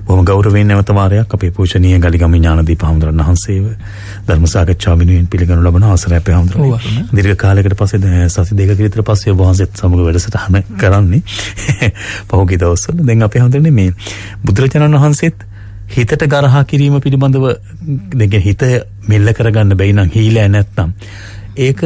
බොහොම ගෞරවයෙන් නැවත වාරයක් අපේ පූජනීය ගලිගම ඥානදීප හාමුදුරන් වහන්සේව ධර්ම සාකච්ඡාව වෙනුවෙන් පිළිගනු ලබන අවසරය අපේ හාමුදුරනේ. දීර්ඝ කාලයකට පස්සේ සති දෙකක විතර පස්සේ ඔබ වහන්සේත් සමග වැඩසටහන කරන්නේ. පහුගිය දවස්වල දැන් අපේ හාමුදුරනේ මේ බුදුරජාණන් වහන්සේත් හිතට ගරහා කිරීම පිළිබඳව දෙක හිත මෙල්ල කරගන්න බැයි නම් හීලෑ නැත්නම් ඒක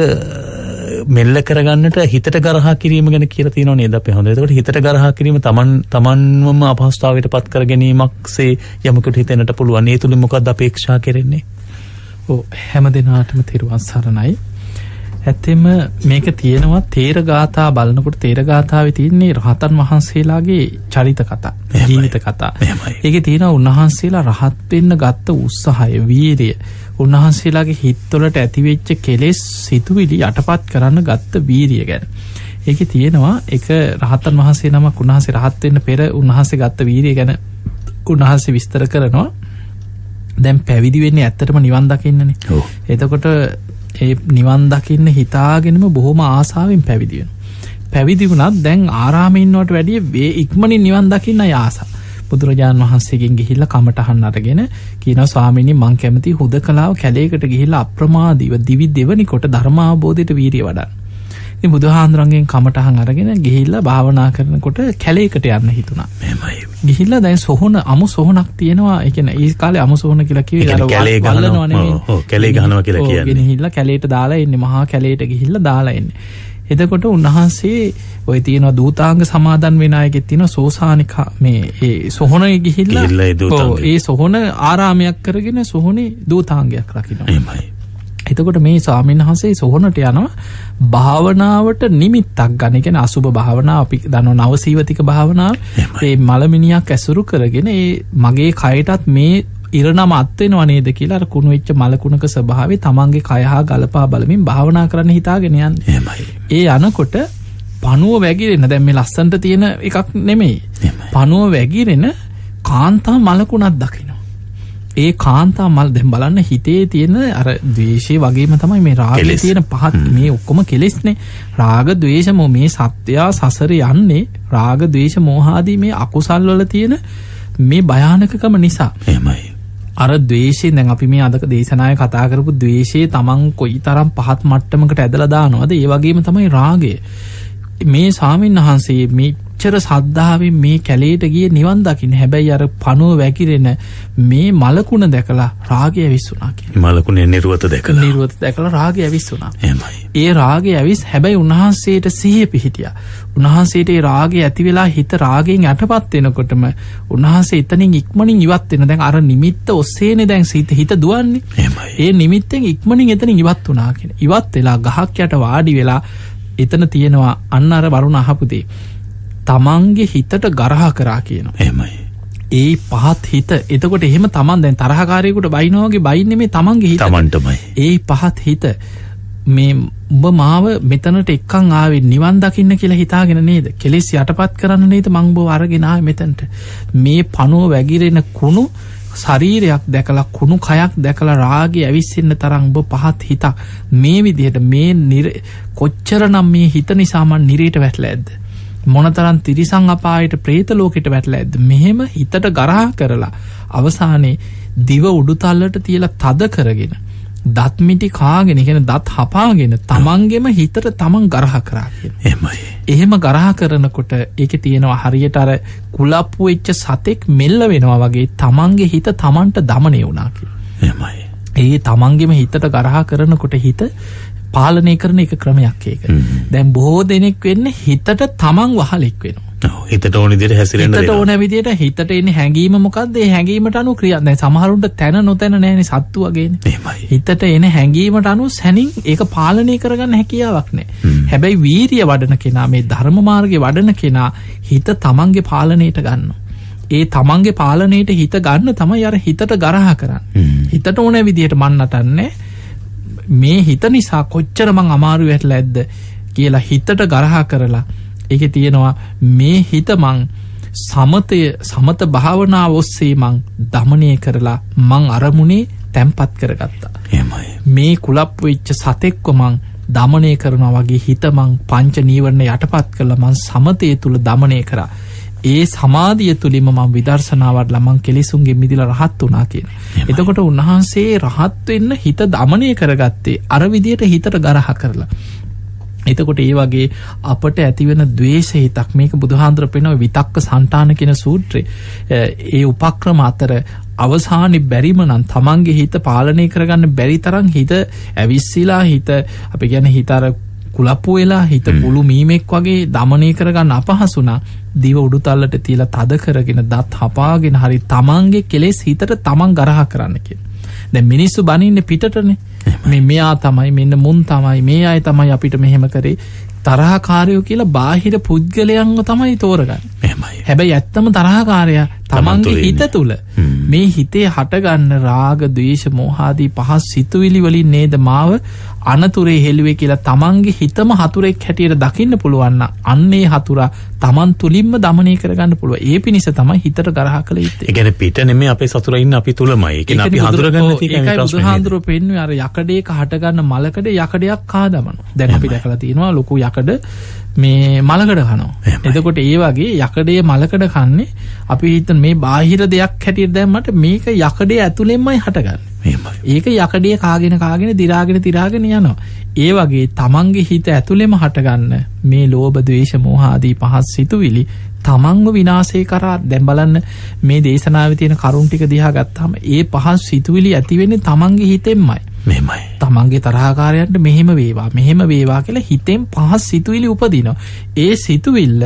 මෙල්ල කරගන්නට හිතට ගරහා කිරීම ගැන කියලා තියෙනවා නේද අපේ හොඳට. ඒකට හිතට ගරහා කිරීම තමන්වම අපහසුතාවයට පත් කර ගැනීමක්සේ යමකට හිතෙන්නට පුළුවන්. ඒ තුලින් මොකක්ද අපේක්ෂා කරන්නේ? හැම දිනාටම තිරුවන් සරණයි. ඇත්තෙම මේක තියෙනවා තේර ගාථා බලනකොට තේර ගාථාවේ තියෙන්නේ රහතන් වහන්සේලාගේ චරිත කතා, ජීවිත කතා. ඒකේ තියෙනවා උන්වහන්සේලා රහත් වෙන්න ගත්ත උත්සාහය, වීරිය, උන්වහන්සේලාගේ හිත්වලට ඇතිවෙච්ච කෙලෙස් සිතුවිලි යටපත් කරන්න ගත්ත වීරිය ගැන. ඒකේ තියෙනවා එක රහතන් වහන්සේ නමක් උන්වහන්සේ රහත් වෙන්න පෙර උන්වහන්සේ ගත්ත වීරිය ගැන උන්වහන්සේ විස්තර කරනවා. දැන් පැවිදි වෙන්නේ ඇත්තටම නිවන් දකින්නනේ. එතකොට ඒ නිවන් දකින්න හිතාගෙනම බොහොම ආසාවෙන් පැවිදි වෙනවා. පැවිදි වුණත් දැන් ආරාමේ ඉන්නවට වැඩිය ඉක්මනින් නිවන් දකින්න ආසාව. බුදුරජාණන් වහන්සේගෙන් ගිහිල්ලා කමටහන් අරගෙන කියනවා ස්වාමීනි මං කැමති හුදකලාව කැලේකට ගිහිල්ලා අප්‍රමාදීව දිවි දෙවනි කොට ධර්ම අවබෝධයට වීරිය වඩන්න. ඉතින් බුදුහාඳුරන්ගෙන් කමටහන් අරගෙන ගිහිල්ලා භාවනා කරනකොට කැලේකට යන්න හිතුණා. එහෙමයි. ගිහිල්ලා දැන් සොහොන අමු සොහොනක් තියෙනවා. ඒ කියන්නේ ඒ කාලේ අමු සොහොන කියලා කිව්වේ අර වල්ලනවා නෙමෙයි. ඔව් කැලේ ගහනවා කියලා කියන්නේ. ගිහිල්ලා කැලේට දාලා එන්නේ, මහා කැලේට ගිහිල්ලා දාලා එන්නේ. එතකොට උන්වහන්සේ ඔය තියෙනවා දූතාංග සමාදන් වෙන අයගෙත් තියෙනවා සෝසානිකා මේ ඒ සොහොනේ ගිහිල්ලා ඒ සොහොන ආරාමයක් කරගෙන සොහොනේ දූතාංගයක් රකින්නවා. එහෙමයි. එතකොට මේ ස්වාමීන් වහන්සේ සොහොනට යනවා භාවනාවට නිමිත්තක් ගන්න. ඒ කියන්නේ අසුබ භාවනාව අපි දන්නවා නවසීවතික භාවනාව. ඒ මලමිනියක් ඇසුරු කරගෙන ඒ මගේ කයටත් මේ ඉරණම අත් වෙනව නේද කියලා අර කුණු වෙච්ච මලකුණක ස්වභාවය තමන්ගේ කය හා ගලපා බලමින් භාවනා කරන්න හිතාගෙන යන්නේ. එහෙමයි. ඒ යනකොට පණුව වැగిරෙන දැන් මේ ලස්සන්ට තියෙන එකක් නෙමෙයි. පණුව වැగిරෙන කාන්තා මලකුණක් දකිනවා. ඒ කාන්තා මල් දැන් බලන්න හිතේ තියෙන අර ද්වේෂය වගේම තමයි මේ රාගයේ තියෙන පහත් මේ ඔක්කොම කෙලෙස්නේ. රාග ද්වේෂ මොහ මේ සත්‍යය සසරේ යන්නේ රාග ද්වේෂ මෝහාදී මේ අකුසල් වල තියෙන මේ භයානකකම නිසා. එහෙමයි. අර ද්වේෂයෙන් දැන් අපි මේ අදක දේශනාවේ කතා කරපු ද්වේෂයේ තමන් කොයිතරම් පහත් මට්ටමකට ඇදලා දානවද ඒ වගේම තමයි රාගය. මේ ස්වාමීන් වහන්සේ මෙච්චර සද්ධාවෙන් මේ කැලේට ගියේ නිවන් දකින්න. හැබැයි අර පණුව වැగిරෙන මේ මලකුණ දැකලා රාගය ඇවිස්සුණා කියන්නේ. මලකුණේ නිර්වත දැකලා රාගය ඇවිස්සුණා. එහෙමයි. ඒ රාගය ඇවිස් හැබැයි උන්වහන්සේට සිහිය පිහිටියා. උන්වහන්සේට ඒ රාගය ඇති වෙලා හිත රාගයෙන් යටපත් වෙනකොටම උන්වහන්සේ එතනින් ඉක්මනින් ඉවත් වෙන. දැන් අර නිමිත්ත ඔස්සේනේ දැන් හිත දුවන්නේ. ඒ නිමිත්තෙන් ඉක්මනින් එතනින් ඉවත් වුණා කියන. ඉවත් වෙලා ගහක් යට වාඩි වෙලා එතන තියෙනවා අන්න අර වරුණ අහපු දේ. තමන්ගේ හිතට ගරහා කරා කියනවා. එහෙමයි. ඒ පහත් හිත. එතකොට එහෙම තමන් දැන් තරහකාරයෙකුට බයිනවා වගේ බයින්නේ මේ තමන්ගේ හිත. තමන්ටමයි. ඒ පහත් හිත මේ උඹ මාව මෙතනට එක්කන් ආවේ නිවන් දකින්න කියලා හිතාගෙන නේද? කෙලෙස් යටපත් කරන්න නේද මං ඔබව අරගෙන ආවේ මෙතනට. මේ පණුව වැగిරෙන කුණු ශරීරයක් දැකලා කුණු කයක් දැකලා රාගය ඇවිස්සෙන්න තරම් ඔබ පහත් හිතක් මේ විදිහට මේ කොච්චරනම් මේ හිත නිසා මං නිරේට වැටලා ඇද්ද? මොනතරම් තිරිසන් අපායට പ്രേත ලෝකෙට වැටලා ඇද්ද? මෙහෙම හිතට ගරහා කරලා අවසානයේ දිව උඩුතල්ලට තියලා තද කරගෙන දත් මිටි කාගෙන කියන දත් හපාගෙන තමන්ගෙම හිතට තමන් ගරහා කරා කියන. එහෙමයි. එහෙම ගරහා කරනකොට ඒකේ තියෙනවා හරියට අර කුලප්පු වෙච්ච සතෙක් මෙල්ල වෙනවා වගේ තමන්ගේ හිත තමන්ට দমনය වුණා කියන. එහෙමයි. ඒ තමන්ගෙම හිතට ගරහා කරනකොට හිත පාලනය කරන එක ක්‍රමයක් ඒක. දැන් බොහෝ දෙනෙක් වෙන්නේ හිතට තමන් වහලෙක් වෙනවා. හිතට ඕන විදිහට හැසිරෙන්න දෙනවා. හිතට ඕන විදිහට හිතට එන්නේ හැඟීම මොකද්ද? ඒ හැඟීමට අනුව ක්‍රියා. දැන් සමහරුන්ට තැන නොතැන නැහැනේ සත්තු වගේනේ. එහෙමයි. හිතට එන හැඟීමට අනුව සැනින් ඒක පාලනය කරගන්න හැකියාවක් නැහැ. හැබැයි වීරිය වඩන කෙනා මේ ධර්ම මාර්ගේ වඩන කෙනා හිත තමන්ගේ පාලනයට ගන්නවා. ඒ තමන්ගේ පාලනයට හිත ගන්න තමයි අර හිතට ගරහා කරන්නේ. හිතට ඕන විදිහට මන් නටන්නේ මේ හිත නිසා කොච්චර මං අමාරු වෙట్లా ඇද්ද කියලා හිතට ගරහා කරලා ඒකේ තියෙනවා මේ හිත මං සමත භාවනාව ඔස්සේ මං দমনය කරලා මං අරමුණේ තැම්පත් කරගත්තා. එහෙමයි. මේ කුලප්පු වෙච්ච සතෙක්ව මං দমনය කරනවා වගේ හිත මං පංච නීවරණ යටපත් කරලා මං සමතේ තුල দমনය කරා. ඒ සමාධිය තුලින්ම මම විදර්ශනාවට ළමං කෙලෙසුන්ගෙන් මිදලා රහත් වුණා කියන. එතකොට උන්වහන්සේ රහත් වෙන්න හිත දමනය කරගත්තේ අර විදියට හිතට ගරහ කරලා. එතකොට ඒ වගේ අපට ඇතිවෙන ද්වේෂ හිතක් මේක බුදුහාඳුර පෙන්නන විතක්ක සංඨාන කියන සූත්‍රයේ ඒ උපක්‍රම අතර අවසානයේ බැරිම නම් තමන්ගේ හිත පාලනය කරගන්න බැරි තරම් හිත ඇවිස්සීලා හිත අපි කියන්නේ හිත අර කුලප්පු වෙලා හිත කුළු මීමෙක් වගේ දමනය කරගන්න අපහසුනා දිව උඩුතල්ලට තියලා තද කරගෙන දත් හපාගෙන හරි තමන්ගේ කෙලෙස් හිතට තමන් ගරහ කරන්න කියන. දැන් මිනිස්සු බනින්නේ පිටටනේ. මෙයා තමයි මෙන්න මුන් තමයි මේ අය තමයි අපිට මෙහෙම කරේ තරහකාරයෝ කියලා බාහිර පුද්ගලයන්ව තමයි තෝරගන්නේ. එහෙමයි. හැබැයි ඇත්තම තරහකාරයා තමන්ගේ හිත තුල මේ හිතේ හටගන්න රාග, ද්වේෂ, මෝහ ආදී පහස් සිතුවිලි වලින් නේද මාව අනතුරේ හෙළුවේ කියලා තමන්ගේ හිතම හතුරෙක් හැටියට දකින්න පුළුවන් නම් අන්නේ හතුරා තමන් තුලින්ම දමනය කරගන්න පුළුවන්. ඒ පිණිස තමයි හිතට ගරහ කළ යුත්තේ. ඒ කියන්නේ පිට නෙමෙයි අපේ සතුරා ඉන්න අපි තුලමයි. ඒ කියන්නේ අපි හඳුරගන්න තියෙන ප්‍රශ්නේ. ඒකයි බුදුහාඳුරෝ පෙන්වන්නේ අර යකඩේක හටගන්න මලකඩ යකඩයක් කාදමනවා. දැන් අපි දැකලා තියෙනවා ලොකු යකඩ මේ මලකඩ කනවා. එතකොට ඒ වගේ යකඩේ මලකඩ කන්නේ අපි හිතන මේ බාහිර දෙයක් හැටියට දැම්මට මේක යකඩේ ඇතුළෙන්මයි හටගන්නේ. ඒක යකඩේ කාගෙන දිරාගෙන යනවා. ඒ වගේ තමන්ගේ හිත ඇතුළෙම හටගන්න මේ ලෝභ, ද්වේෂ, මෝහ ආදී පහස් සිතුවිලි තමන්ව විනාශේ කරා. දැන් බලන්න මේ දේශනාවේ තියෙන කරුණ ටික දිහා ගත්තාම ඒ පහස් සිතුවිලි ඇති වෙන්නේ තමන්ගේ හිතෙන්මයි. මෙහෙමයි. තමන්ගේ තරහකාරයන්ට මෙහෙම වේවා කියලා හිතෙන් පහස් සිතුවිලි උපදිනවා. ඒ සිතුවිල්ල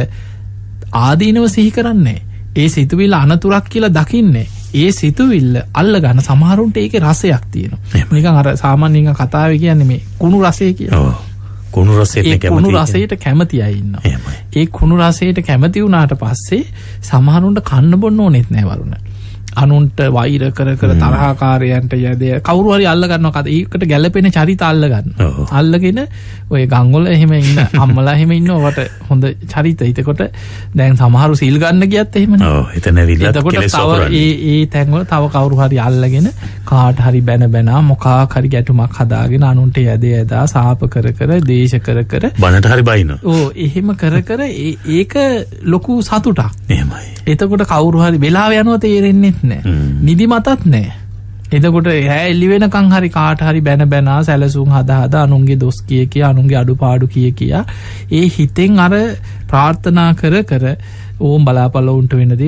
ආදීනව සිහි කරන්නේ. ඒ සිතුවිල්ල අනතුරක් කියලා දකින්නේ. ඒ සිතුවිල්ල අල්ල ගන්න සමහරුන්ට ඒකේ රසයක් තියෙනවා. නිකන් අර සාමාන්‍යයෙන් කතාවේ කියන්නේ මේ කුණු රසය කියලා. ඔව්. කුණු රසයට කැමති. කුණු රසයට කැමති අය ඉන්නවා. ඒ කුණු රසයට කැමති වුණාට පස්සේ සමහරුන්ට කන්න බොන්න ඕනෙත් නෑ වරුණ. අනුන්ට වෛර කර තරහකාරයන්ට යදේ කවුරු හරි අල්ල ගන්නවා. ඒකට ගැළපෙන චරිත අල්ල ගන්නවා. අල්ලගෙන ඔය ගම්වල එහෙම ඉන්න අම්මලා එහෙම ඉන්නවට හොඳ චරිත. එතකොට දැන් සමහරු සීල් ගන්න ගියත් එහෙමනේ. ඔව් එතන ඇවිල්ලා කෙලෙස් ඔපරන්නේ. ඒ තැන්වල තව කවුරු හරි අල්ලගෙන කාට හරි බැන මොකක් හරි ගැටුමක් හදාගෙන අනුන්ට යදේ සාප කර දේශ කර බනට හරි බයිනවා. ඔව් එහෙම කර ඒක ලොකු සතුටක්. එහෙමයි. එතකොට කවුරු හරි වෙලාව යනවා තේරෙන්නේ නිදි මතත් නෑ. එතකොට එල්ලි වෙනකන් හරි කාට හරි බැන සැලසුම් හදා අනුන්ගේ දොස් කිය අනුන්ගේ අඩුපාඩු කිය ඒ හිතෙන් අර ප්‍රාර්ථනා කර ඕම් බලාපල්ලවුන්ට වෙනදේ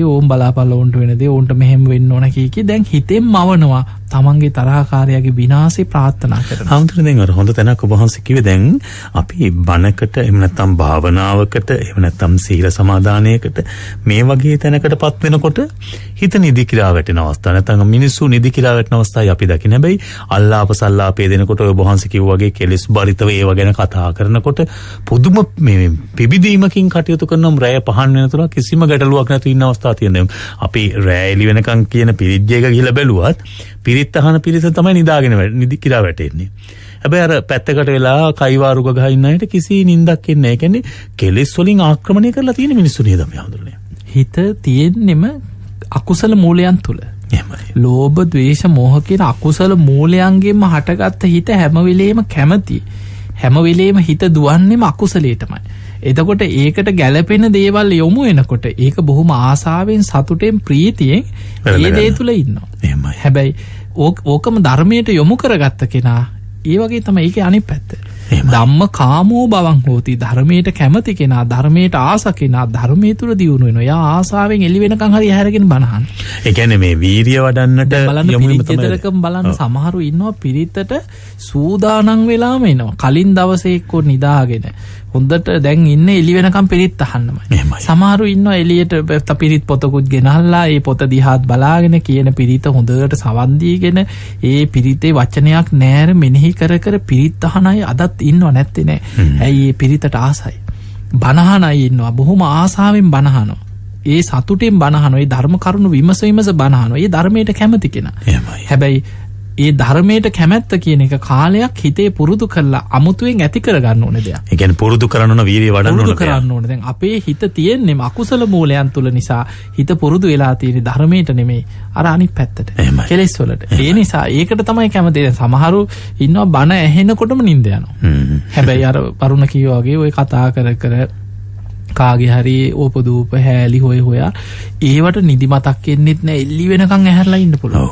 ඕන්ට මෙහෙම වෙන්න ඕන කිය දැන් හිතෙන් මවනවා තමන්ගේ තරහකාරයාගේ විනාශේ ප්‍රාර්ථනා කරනවා. ආම්තුනේ දැන් අර හොඳ තැනක් ඔබ වහන්සේ කිව්වේ දැන් අපි බණකට එහෙම නැත්නම් භාවනාවකට එහෙම නැත්නම් සීල සමාදානයකට මේ වගේ තැනකටපත් වෙනකොට හිත නිදි කිරා වැටෙන අවස්ථා නැත්නම් මිනිස්සු නිදි කිරා වැටෙන අවස්ථාවයි අපි දකින්න. හැබැයි අල්ලාප සල්ලාපේ දෙනකොට ඔය ඔබ වහන්සේ කිව්වා වගේ කෙලෙස් බරිතව ඒව ගැන කතා කරනකොට පුදුම මේ පිබිදීමකින් කටයුතු කරනම් රැය පහන් වෙනතුරු කිසිම ගැටලුවක් නැතුව ඉන්න අවස්ථා තියෙනවා. අපි රැය එළි වෙනකන් කියන පිරිත්ජයක ගිහලා බැලුවත් පිරිත් අහන පිරිස තමයි නිදි කිරා වැටෙන්නේ. හැබැයි අර පැත්තකට වෙලා කයිවාරුක ගහ ඉන්න අයට කිසි නිින්දක් එන්නේ නැහැ. කියන්නේ කෙලෙස් වලින් ආක්‍රමණය කරලා තියෙන මිනිස්සු නේද අපි හඳුනන්නේ. හිත තියෙන්නෙම අකුසල මූලයන් තුල. එහෙමයි. ලෝභ, ද්වේෂ, මෝහ කියන අකුසල මූලයන්ගෙන්ම හටගත්ත හිත හැම වෙලේම කැමති. හැම වෙලේම හිත දුවන්නේම අකුසලයටමයි. එතකොට ඒකට ගැළපෙන දේවල් යොමු වෙනකොට ඒක බොහොම ආසාවෙන් සතුටෙන් ප්‍රීතියෙන් ඒ දේ තුල ඉන්නවා. එහෙමයි. හැබැයි ඕකම ධර්මයට යොමු කරගත්ත කෙනා ඒ වගේ තමයි ඒකේ අනිත් පැත්ත. ධම්ම කාමෝ බවං හෝති. ධර්මයට කැමති කෙනා, ධර්මයට ආස කෙනා ධර්මයේ තුල දියුණු වෙනවා. යා ආසාවෙන් එළි වෙනකන් හරි හැරගෙන බනහන්. ඒ කියන්නේ මේ වීරිය වඩන්නට යොමු වෙන තමයි. බලන්න සමහරු ඉන්නවා පිරිතට සූදානම් වෙලාම එනවා. කලින් දවසේ එක්ක නිදාගෙන හොඳට දැන් ඉන්නේ එළි වෙනකම් පිරිත් අහන්නමයි. සමහරු ඉන්නවා එළියට පිරිත් පොතකුත් ගෙනල්ලා ඒ පොත දිහාත් බලාගෙන කියන පිරිත හොඳට සවන් දීගෙන ඒ පිරිතේ වචනයක් නෑර මෙනෙහි කර පිරිත් අහන අය අදත් ඉන්නව නැත්තේ නෑ. ඇයි ඒ පිරිතට ආසයි. බණහන අය ඉන්නවා බොහොම ආසාවෙන් බණහනවා. ඒ සතුටෙන් බණහනවා. ඒ ධර්ම කරුණු විමස බණහනවා. ඒ ධර්මයට කැමති කෙනා. හැබැයි ඒ ධර්මයට කැමැත්ත කියන එක කාලයක් හිතේ පුරුදු කරලා අමුතුවෙන් ඇති කරගන්න ඕනේ දෙයක්. ඒ කියන්නේ පුරුදු කරන්න ඕන, වීර්යය වඩන්න ඕන. පුරුදු කරන්න ඕනේ. දැන් අපේ හිත තියෙන්නේ අකුසල මූලයන් තුල නිසා හිත පුරුදු වෙලා තියෙන්නේ ධර්මයට නෙමෙයි අර අනිත් පැත්තට. කෙලෙස් වලට. ඒ නිසා ඒකට තමයි කැමති. දැන් සමහරු ඉන්නවා බණ ඇහෙනකොටම නිින්ද යනවා. හැබැයි අර වරුණ කිව්වා වගේ ওই කතා කර කාගේ හරි ඕපදූප හැලි හොයා ඒවට නිදිමතක් එන්නෙත් නෑ එල්ලි වෙනකන් ඇහැරලා ඉන්න පුළුවන්.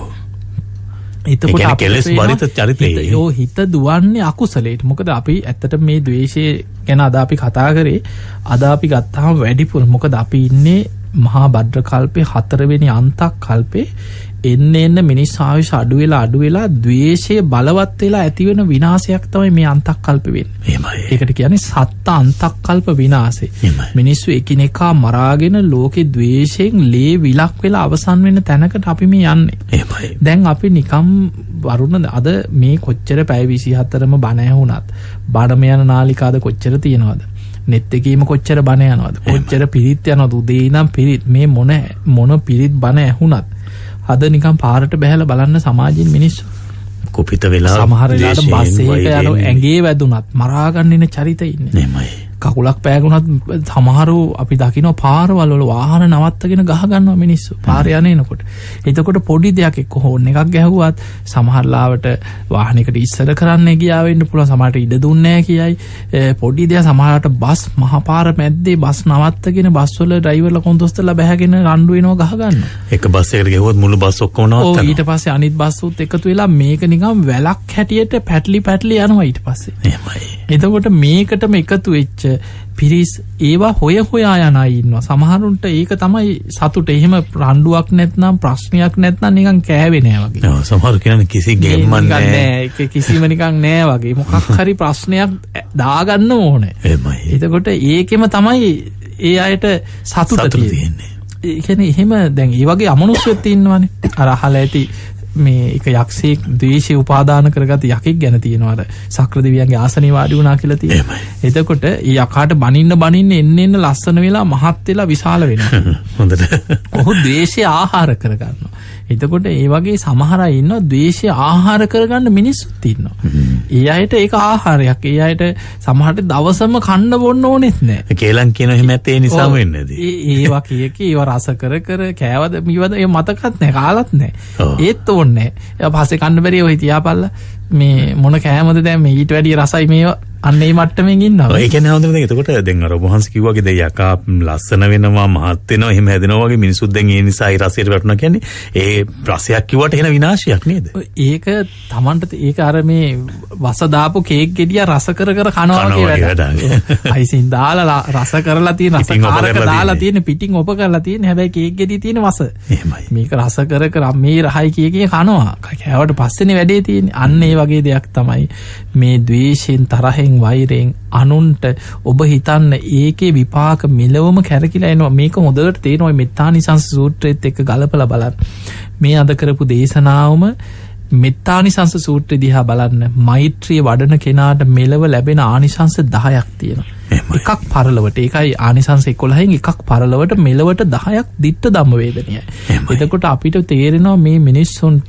එතකොට කෙලස් බරිත චරිතය හිත දුවන්නේ අකුසලයට. මොකද අපි ඇත්තට මේ ද්වේෂය ගැන අද අපි කතා කරේ අද අපි ගත්තාම වැඩිපුර මොකද අපි ඉන්නේ මහා භද්‍ර කල්පේ 4 වෙනි අන්තක් කල්පේ එන්න මිනිස් ආයුෂ අඩු වෙලා ද්වේෂය බලවත් වෙලා ඇති වෙන විනාශයක් තමයි මේ අන්තක් කල්ප වෙන්නේ. එහෙමයි. ඒකට කියන්නේ සත්ත අන්තක් කල්ප විනාශය. මිනිස්සු එකිනෙකා මරාගෙන ලෝකේ ද්වේෂයෙන් ලේ විලක් වෙලා අවසන් වෙන තැනකට අපි මේ යන්නේ. එහෙමයි. දැන් අපි නිකම් වරුණ අද මේ කොච්චර පැය 24ම බණ ඇහුණත් බණම යන නාලිකාද කොච්චර තියෙනවද? නෙත් එකේම කොච්චර බණ යනවද? කොච්චර පිරිත් යනවද? උදේ ඉඳන් පිරිත් මේ මොන පිරිත් බණ ඇහුණත් අද නිකන් පාරට බැහැලා බලන්න සමාජයෙන් මිනිස්සු කුපිත වෙලා සමහර වෙලාවට බස් එකක යන ඇඟේ වැදුනත් මරා ගන්න ඉන්න චරිත ඉන්නේ. නෙමෙයි. කකුලක් පෑගුණත් සමහරව අපි දකින්න පාරවල් වල වාහන නවත්තගෙන ගහ ගන්නවා මිනිස්සු පාරේ යනකොට. එතකොට පොඩි දෙයක් එක්ක හෝන් එකක් ගැහුවත් සමහරලාවට වාහනයකට ඉස්සර කරන්න ගියා වෙන්න පුළුවන්. සමහරට ඉඩ දුන්නේ නැහැ කියයි. පොඩි දෙයක් සමහරට බස් මහපාර මැද්දේ බස් නවත්තගෙන බස් වල ඩ්‍රයිවර්ලා කොන්දොස්තරලා බැහැගෙන රණ්ඩු වෙනවා ගහ ගන්නවා. එක බස් එකකට ගියොත් මුළු බස් ඔක්කොම නවත්තනවා. ඊට පස්සේ අනිත් බස් උත් එකතු වෙලා මේක නිකන් වැලක් හැටියට පැටලි යනවා ඊට පස්සේ. එහෙමයි. එතකොට මේකටම එකතු වෙච්ච පිරිස් ඒවා හොයා යන අය ඉන්නවා. සමහරුන්ට ඒක තමයි සතුට. එහෙම රණ්ඩුවක් නැත්නම් ප්‍රශ්නයක් නැත්නම් නිකන් කෑවේ නෑ වගේ. ඔව් සමහර කියන්නේ කිසි ගෙම්මක් නෑ. ඒක කිසිම නිකන් නෑ වගේ. මොකක් හරි ප්‍රශ්නයක් දාගන්න ඕනේ. එහෙමයි. එතකොට ඒකෙම තමයි ඒ අයට සතුට තියෙන්නේ. ඒ කියන්නේ එහෙම දැන් ඒ වගේ අමනුෂ්‍යත් ඉන්නවනේ. අර අහලා ඇති මේ එක යක්ෂයෙක් ද්වේෂය උපාදාන කරගත යකෙක් ගැන තියෙනවා. අර සක්‍ර දෙවියන්ගේ ආසනේ වාඩි වුණා කියලා තියෙනවා. එතකොට ඒ යකාට බනින්න එන්න ලස්සන වෙලා මහත් වෙලා විශාල වෙනවා. හොඳට. ඔහු ද්වේෂය ආහාර කරගන්නවා. එතකොට ඒ වගේ සමහර අය ඉන්නවා ද්වේෂය ආහාර කරගන්න මිනිස්සුත් ඉන්නවා. ඒ අයට ඒක ආහාරයක්. ඒ අයට සමහරට දවසම කන්න බොන්න ඕනෙත් නෑ. කේලම් කියන එහෙම ඇත්තේ නිසාම වෙන්නේ නැති. ඒවා ඒව රස කර කෑවද මීවද ඒ මතකත් නෑ කාලත් නෑ. ඒත් ඕනේ. ඒ පස්සේ කන්න බැරි ඔය තියාපල්ලා මේ මොන කෑමද දැන් මේ ඊට වැඩිය රසයි මේවා අන්න ඒ මට්ටමින් ඉන්නවා. ඒ කියන්නේ හොඳට දැන් එතකොට දැන් අර වහන්සේ කිව්වා වගේ දැන් යකා ලස්සන වෙනවා මහත් වෙනවා එහෙම හැදෙනවා වගේ මිනිස්සුත් දැන් ඒ නිසා ඒ රසයට වැටුණා කියන්නේ ඒ රසයක් කිව්වට එහෙන විනාශයක් නේද? ඒක Tamanට ඒක අර මේ වස දාපු කේක් ගෙඩිය රස කර කනවා වගේ වැඩක්. අයිසින් දාලා රස කරලා තියෙන රස කාරක දාලා තියෙන පිටින් ඔප කරලා තියෙන හැබැයි කේක් ගෙඩිය තියෙන වස. එහෙමයි. මේක රස කර මේ රහයි කිය කනවා. කෑවට පස්සේනේ වැඩේ තියෙන්නේ. අන්න ඒ වගේ දෙයක් තමයි මේ ද්වේෂයෙන් තරහෙන් වෛරයෙන් අනුන්ට ඔබ හිතන්න ඒකේ විපාක මෙලවම කැරකිලා එනවා. මේක හොඳට තේරෙනවා මෙත්තානිසංස සූත්‍රයේත් එක්ක ගලපලා බලන්න. මේ අද කරපු දේශනාවම මෙත්තානිසංස සූත්‍රය දිහා බලන්න. මෛත්‍රිය වඩන කෙනාට මෙලව ලැබෙන ආනිසංස 10ක් තියෙනවා. එකක් පරලවට. ඒකයි ආනිසංස 11න් එකක් පරලවට මෙලවට 10ක් ditta ධම්ම වේදනයයි. එතකොට අපිට තේරෙනවා මේ මිනිස්සුන්ට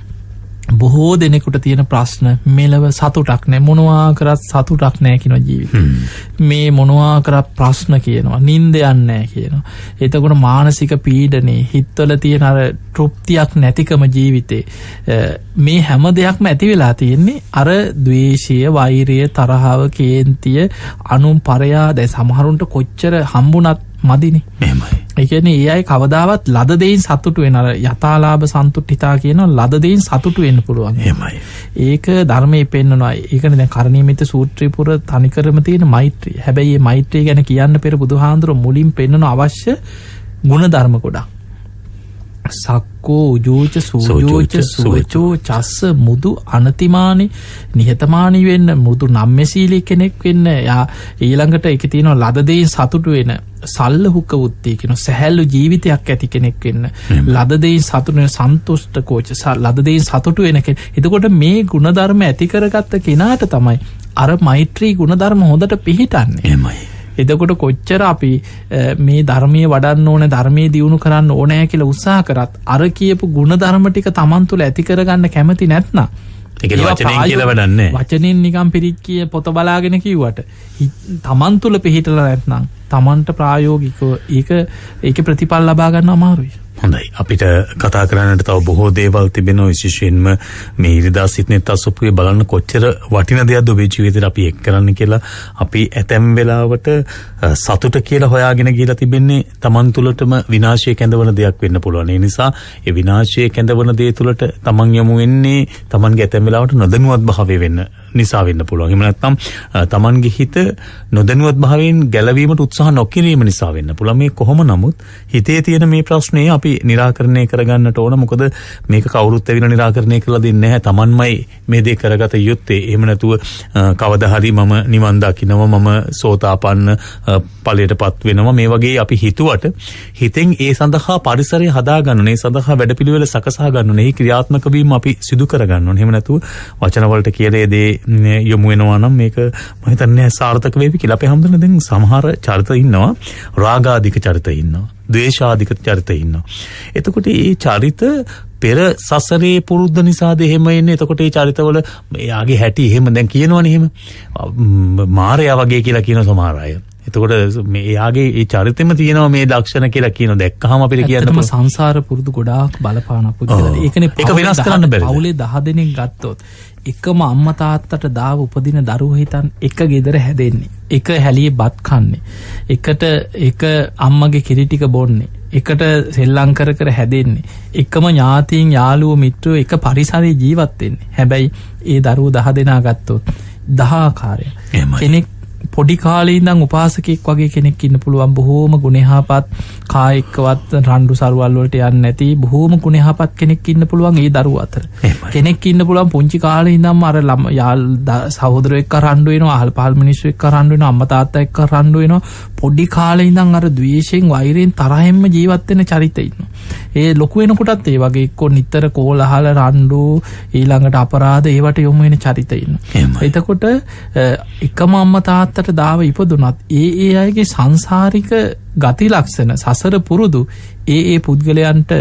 බොහෝ දෙනෙකුට තියෙන ප්‍රශ්න මෙලව සතුටක් නෑ. මොනවා කරත් සතුටක් නෑ කියන ජීවිතේ. මේ මොනවා කරත් ප්‍රශ්න කියනවා. නිින්ද යන්නේ නෑ කියනවා. එතකොට මානසික පීඩනේ හිතවල තියෙන අර තෘප්තියක් නැතිකම ජීවිතේ මේ හැම දෙයක්ම ඇති වෙලා තියෙන්නේ අර ද්වේෂය, වෛරය, තරහව, කේන්තිය, අනුන් පරයා දැන් සමහරුන්ට කොච්චර හම්බුණත් මදිනේ. එහෙමයි. ඒ කියන්නේ ඒ අය කවදාවත් ලද දෙයින් සතුටු වෙන අර යථාලාභ සන්තුට්ඨිතා කියන ලද දෙයින් සතුටු වෙන්න පුළුවන්. එහෙමයි. ඒක ධර්මයේ පෙන්නනවා. ඒකනේ දැන් කරණීයමිත සූත්‍රය පුර තනිකරම තියෙන මෛත්‍රිය. හැබැයි මේ මෛත්‍රිය ගැන කියන්න පෙර බුදුහාඳුර මුලින් පෙන්නන අවශ්‍ය ගුණ ධර්ම ගොඩක්. සක්කෝ උජෝච සූජෝච සුවචෝ චස්ස මුදු අනතිමානි නිහතමානී වෙන්න මුදු නම්මසීලී කෙනෙක් වෙන්න. යා ඊළඟට ඒකේ තියෙනවා ලද දෙයින් සතුටු වෙන සල්ල හුක උත්තේ කියන සැහැල්ලු ජීවිතයක් ඇති කෙනෙක් වෙන්න. ලද දෙයින් සතුටු වෙන සන්තුෂ්ට කෝච ලද දෙයින් සතුටු වෙන කෙනෙක්. එතකොට මේ ಗುಣධර්ම ඇති කරගත්ත කෙනාට තමයි අර මෛත්‍රී ಗುಣධර්ම හොඳට පිහිටන්නේ. එහෙමයි. එතකොට කොච්චර අපි මේ ධර්මයේ වඩන්න ඕනේ ධර්මයේ දියුණු කරන්න ඕනේ කියලා උත්සාහ කරත් අර කියපු ಗುಣධර්ම ටික Taman තුල ඇති කරගන්න කැමති නැත්නම් ඒක වචනෙන් කියලා වැඩන්නේ. වචනෙන් නිකන් පිරිත් කිය පොත බලාගෙන කිව්වට Taman තුල පිහිටලා නැත්නම් තමන්ට ප්‍රායෝගිකව ඒක ප්‍රතිඵල ලබා ගන්න අමාරුයි. හොඳයි. අපිට කතා කරන්නට තව බොහෝ දේවල් තිබෙනවා. විශේෂයෙන්ම මේ ඉරිදා සිට්නෙත් අසුපුවේ බලන්න කොච්චර වටින දෙයක්ද ඔබේ ජීවිතේට අපි එක් කරන්න කියලා. අපි ඇතැම් වෙලාවට සතුට කියලා හොයාගෙන ගිහලා තිබෙන්නේ Taman තුලටම විනාශය කැඳවන දෙයක් වෙන්න පුළුවන්. ඒ නිසා ඒ විනාශය කැඳවන දේ තුලට Taman යමු වෙන්නේ Tamanගේ ඇතැම් වෙලාවට නොදැනුවත් භාවය වෙන්න නිසා වෙන්න පුළුවන්. එහෙම නැත්නම් Tamanගේ හිත නොදැනුවත් භාවයෙන් ගැලවීමට උත්සාහ නොකිරීම නිසා වෙන්න පුළුවන්. මේ කොහොම නමුත් හිතේ තියෙන මේ ප්‍රශ්නේ අපි නිරාකරණය කරගන්නට ඕන. මොකද මේක කවුරුත් ඇවිල්ලා නිරාකරණය කරලා දෙන්නේ නැහැ. Tamanමයි මේ දේ කරගත යුත්තේ. එහෙම නැතුව කවදා හරි මම නිවන් දකින්නවා, මම සෝතාපන්න ඵලයටපත් වෙනවා, මේ වගේ අපි හිතුවට හිතෙන් ඒ සඳහා පරිසරය හදා ගන්න ඕනේ. ඒ සඳහා වැඩපිළිවෙල සකසා ගන්න ඕනේ. ඒ ක්‍රියාත්මක වීම අපි සිදු කර ගන්න ඕනේ. එහෙම නැතුව වචන වලට කියලා දේ යොමු වෙනවා නම් මේක මම හිතන්නේ සාර්ථක වේවි කියලා. අපි හැමදෙම දැන් සමහර චරිත ඉන්නවා, රාගාධික චරිත ඉන්නවා, ද්වේෂාධික චරිත ඉන්නවා. එතකොට මේ චරිත පෙර සසරේ පුරුද්ද නිසාද එහෙම එන්නේ. එතකොට මේ චරිතවල එයාගේ හැටි එහෙම දැන් කියනවනේ, එහෙම මාරයා වගේ කියලා කියන සමහර අය. එතකොට මේ එයාගේ ඒ චරිතෙම තියෙනවා මේ ලක්ෂණ කියලා කියන දැක්කහම අපිට කියන්න සංසාර පුරුදු ගොඩාක් බලපාන පුද්ගලයා. ඒකනේ ඒක වෙනස් කරන්න බැහැ. පවුලේ 10 දෙනෙක් ගත්තොත් එකම අම්මා තාත්තට දාව උපදින දරුවෝ හිතන් එක ගෙදර හැදෙන්නේ, එක හැලියේ බත් කන්නේ, එක අම්මගේ කිරි ටික බොන්නේ, එකට සෙල්ලම් කර කර හැදෙන්නේ, එකම ඥාතීන් යාළුවෝ මිත්‍රයෝ එක පරිසරයේ ජීවත් වෙන්නේ. හැබැයි ඒ දරුවෝ 10 දෙනා ගත්තොත් 10 ආකාරය. කෙනෙක් පොඩි කාලේ ඉඳන් උපාසකෙක් වගේ කෙනෙක් ඉන්න පුළුවන්. බොහෝම ගුණයහපත්, කායිකවත් රණ්ඩු සරුවල් වලට යන්නේ නැති බොහෝම ගුණයහපත් කෙනෙක් ඉන්න පුළුවන් ඒ දරුවෝ අතර. කෙනෙක් ඉන්න පුළුවන් පුංචි කාලේ ඉඳන්ම අර සහෝදරයෝ එක්ක රණ්ඩු වෙනවා, අහල් පහල් මිනිස්සු එක්ක රණ්ඩු වෙනවා, අම්මා තාත්තා එක්ක රණ්ඩු වෙනවා. පොඩි කාලේ ඉඳන් අර ද්වේෂයෙන්, වෛරයෙන්, තරහෙන්ම ජීවත් වෙන චරිත ඉන්නවා. ඒ ලොකු වෙනකොටත් ඒ වගේ එක්ක නිතර කෝලහල, රණ්ඩු, ඊළඟට අපරාධ ඒවට යොමු වෙන චරිත ඉන්නවා. එතකොට එකම අම්මා තාත්තට දාව ඉපදුනත් ඒ අයගේ සංසාරික ගති ලක්ෂණ, සසර පුරුදු ඒ පුද්ගලයන්ට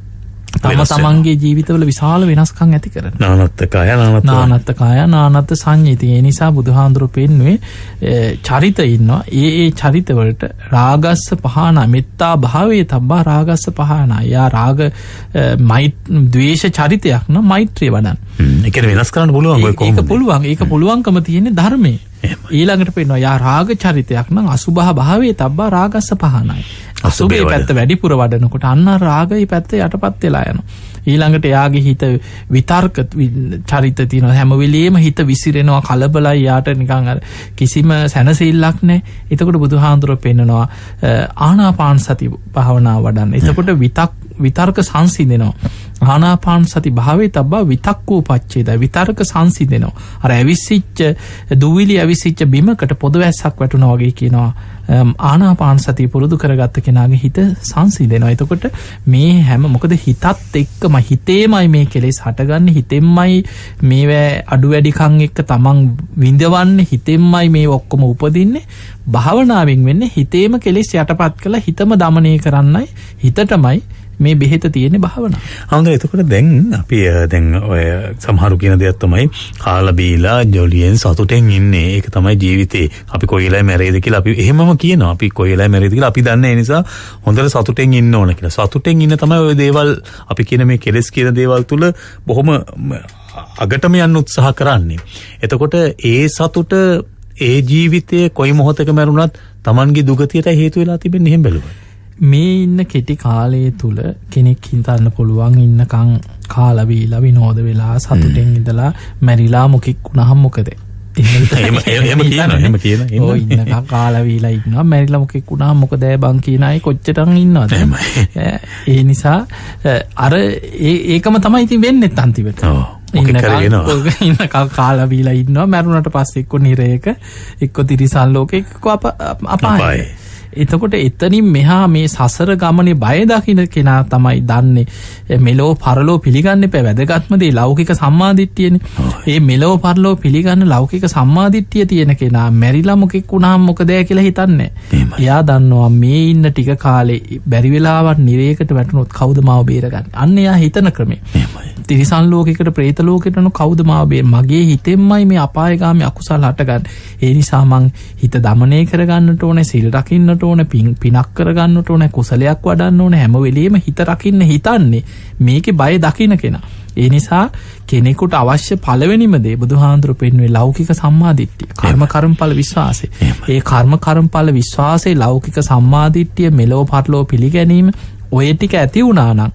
තමන්ගේ ජීවිතවල විශාල වෙනස්කම් ඇති කරන. නානත්ත් කාය නානත්ත් සංඤිති. ඒ නිසා බුදුහාඳුරෝ පෙන්වුවේ චරිත ඉන්නවා. ඒ චරිතවලට රාගස්ස පහන, මෙත්තා භාවයේ තබ්බා රාගස්ස පහන. යා රාග ද්වේෂ චරිතයක් නම් මෛත්‍රිය වඩන්න. ඒක වෙනස් කරන්න පුළුවන්. ඒක පුළුවන්. ඒක පුළුවන්කම තියෙන්නේ ධර්මයේ. ඊළඟට පෙන්නවා යා රාග චරිතයක් නම් අසුභ භාවයේ තබ්බා රාගස්ස පහනයි. අසුභේ පැත්ත වැඩිපුර වඩනකොට අන්න රාගයේ පැත්ත යටපත් වෙලා යනවා. ඊළඟට එයාගේ හිත විතර්ක චරිත තියෙනවා. හැම වෙලෙම හිත විසිරෙනවා, කලබලයි, යාට නිකන් අර කිසිම සැනසෙල්ලක් නැහැ. එතකොට බුදුහාඳුරෝ පෙන්නනවා ආනාපාන සති භාවනාව වඩන්න. එතකොට විතර්ක සංසිඳෙනවා. ආනාපාන සති භාවයේ තබ්බා විතක්කෝ පච්චේද. විතර්ක සංසිඳෙනවා. අර ඇවිස්සිච්ච දුවිලි ඇවිස්සිච්ච බිමකට පොදවැස්සක් වැටුණා වගේ කියනවා. ආනාපාන සතිය පුරුදු කරගත්ත කෙනාගේ හිත සංසිඳෙනවා. එතකොට මේ හැම මොකද හිතත් එක්කම හිතේමයි මේ කෙලෙස් හටගන්නේ, හිතෙන්මයි මේවා අඩු වැඩිකම් එක්ක තමන් විඳවන්නේ, හිතෙන්මයි මේ ඔක්කොම උපදින්නේ. භාවනාවෙන් වෙන්නේ හිතේම කෙලෙස් යටපත් කරලා හිතම দমনය කරන්නයි, හිතටමයි මේ බෙහෙත තියෙන්නේ භාවනාව. හොඳයි. එතකොට දැන් අපි දැන් ඔය සමහරු කියන දෙයක් තමයි කාලා බීලා ජොලියෙන් සතුටෙන් ඉන්නේ. ඒක තමයි ජීවිතේ. අපි කොයි වෙලාවෙ මැරෙයිද කියලා අපි එහෙමම කියනවා. අපි කොයි වෙලාවෙ මැරෙයිද කියලා අපි දන්නේ. ඒ නිසා හොඳට සතුටෙන් ඉන්න ඕන කියලා. සතුටෙන් ඉන්න තමයි ඔය දේවල් අපි කියන මේ කෙලස් කියන දේවල් තුල බොහොම අගටම යන්න උත්සාහ කරන්නේ. එතකොට ඒ සතුට ඒ ජීවිතයේ කොයි මොහොතක මැරුණත් Tamanගේ දුගතියට හේතු වෙලා තිබෙන්නේ එහෙම බැලුවා. මේ ඉන්න කෙටි කාලය තුල කෙනෙක් හිතන්න පුළුවන් ඉන්නකම් කාලා බීලා විනෝද වෙලා සතුටෙන් ඉඳලා මැරිලා මොකෙක් වුණාම මොකද? එහෙම කියනවා. ඔය ඉන්නකම් කාලා බීලා ඉන්නවා, මැරිලා මොකෙක් වුණාම මොකද බං කියන අය කොච්චරම් ඉන්නවද? ඒ නිසා අර ඒකම තමයි ඉතින් වෙන්නේ අන්තිමට. ඉන්න කාලා බීලා ඉන්නවා, මැරුණට පස්සේ එක්ක නිරේක, එක්ක තිරිසන් ලෝකෙක, එක්ක අපායේ. එතකොට එතනින් මෙහා මේ සසර ගමනේ බය දකින්න කෙනා තමයි දන්නේ මෙලෝ පරලෝ පිළිගන්න එපා. වැදගත්ම දේ ලෞකික සම්මාදිට්ඨියනේ. ඒ මෙලෝ පරලෝ පිළිගන්න ලෞකික සම්මාදිට්ඨිය තියෙන කෙනා මැරිලා මොකෙක් වුණාම මොකද කියලා හිතන්නේ. එයා දන්නවා මේ ඉන්න ටික කාලේ බැරි වෙලාවක් නිරේකට වැටුනොත් කවුද මාව බේරගන්නේ. අන්න එයා හිතන ක්‍රමය. තිරිසන් ලෝකයකට ප්‍රේත ලෝකෙට යන කවුද මාව මගේ හිතෙන්මයි මේ අපායගාමී අකුසල හටගන්නේ. ඒ නිසා මං හිත දමනය කරගන්නට ඕනේ, සිල් රකින්නට ඕනේ, පිනක් කරගන්නට ඕනේ, කුසලයක් වඩන්න ඕනේ. හැම වෙලෙම හිත රකින්න හිතන්නේ මේකේ බය දකින්න කෙනා. ඒ නිසා කෙනෙකුට අවශ්‍ය පළවෙනිම දේ බුදුහාඳුරු පෙන්වුවේ ලෞකික සම්මාදිට්ඨිය, කර්ම කර්මඵල විශ්වාසය. ඒ කර්ම කර්මඵල විශ්වාසයේ ලෞකික සම්මාදිට්ඨිය මෙලෝ පරලෝ පිළිගැනීම ඔය ටික ඇති වුණා නම්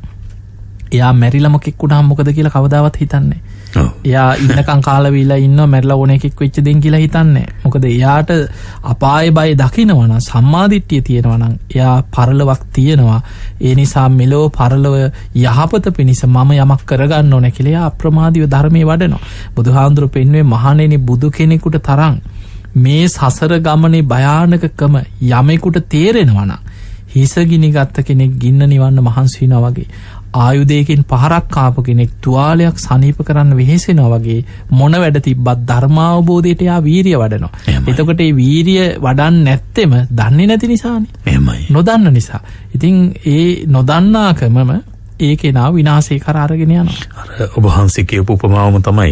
එයා මැරිලා මොකෙක් වුණාම මොකද කියලා කවදාවත් හිතන්නේ. එයා ඉන්නකම් කාලා වීලා ඉන්නවා මැරිලා ඕන එකෙක් වෙච්ච දෙන් කියලා හිතන්නේ. මොකද එයාට අපාය බය දකිනවා නම්, සම්මාදිට්ඨිය තියෙනවා නම් එයා පරලොවක් තියෙනවා. ඒ නිසා මෙලෝ පරලොව යහපත පිණිස මම යමක් කරගන්න ඕන කියලා එයා අප්‍රමාදීව ධර්මයේ වඩනවා. බුදුහාඳුරු පෙන්වුවේ මහණෙනි බුදු කෙනෙකුට තරම් මේ සසර ගමනේ භයානකකම යමෙකුට තේරෙනවා නම් හිසගිනි ගත්ත කෙනෙක් ගින්න නිවන්න මහන්සි වෙනවා වගේ, ආයුධයකින් පහරක් කාපු කෙනෙක් තුවාලයක් සනීප කරන්න වෙහෙසෙනවා වගේ මොන වැඩ තිබ්බත් ධර්මාවබෝධයට යා වීරිය වඩනවා. එතකොට මේ වීරිය වඩන්නේ නැත්තෙම දන්නේ නැති නිසානේ. එහෙමයි. නොදන්න නිසා. ඉතින් ඒ නොදන්නාකමම ඒකේ නා විනාශේ කර අරගෙන යනවා. අර ඔබ වහන්සේ කියපු උපමාවම තමයි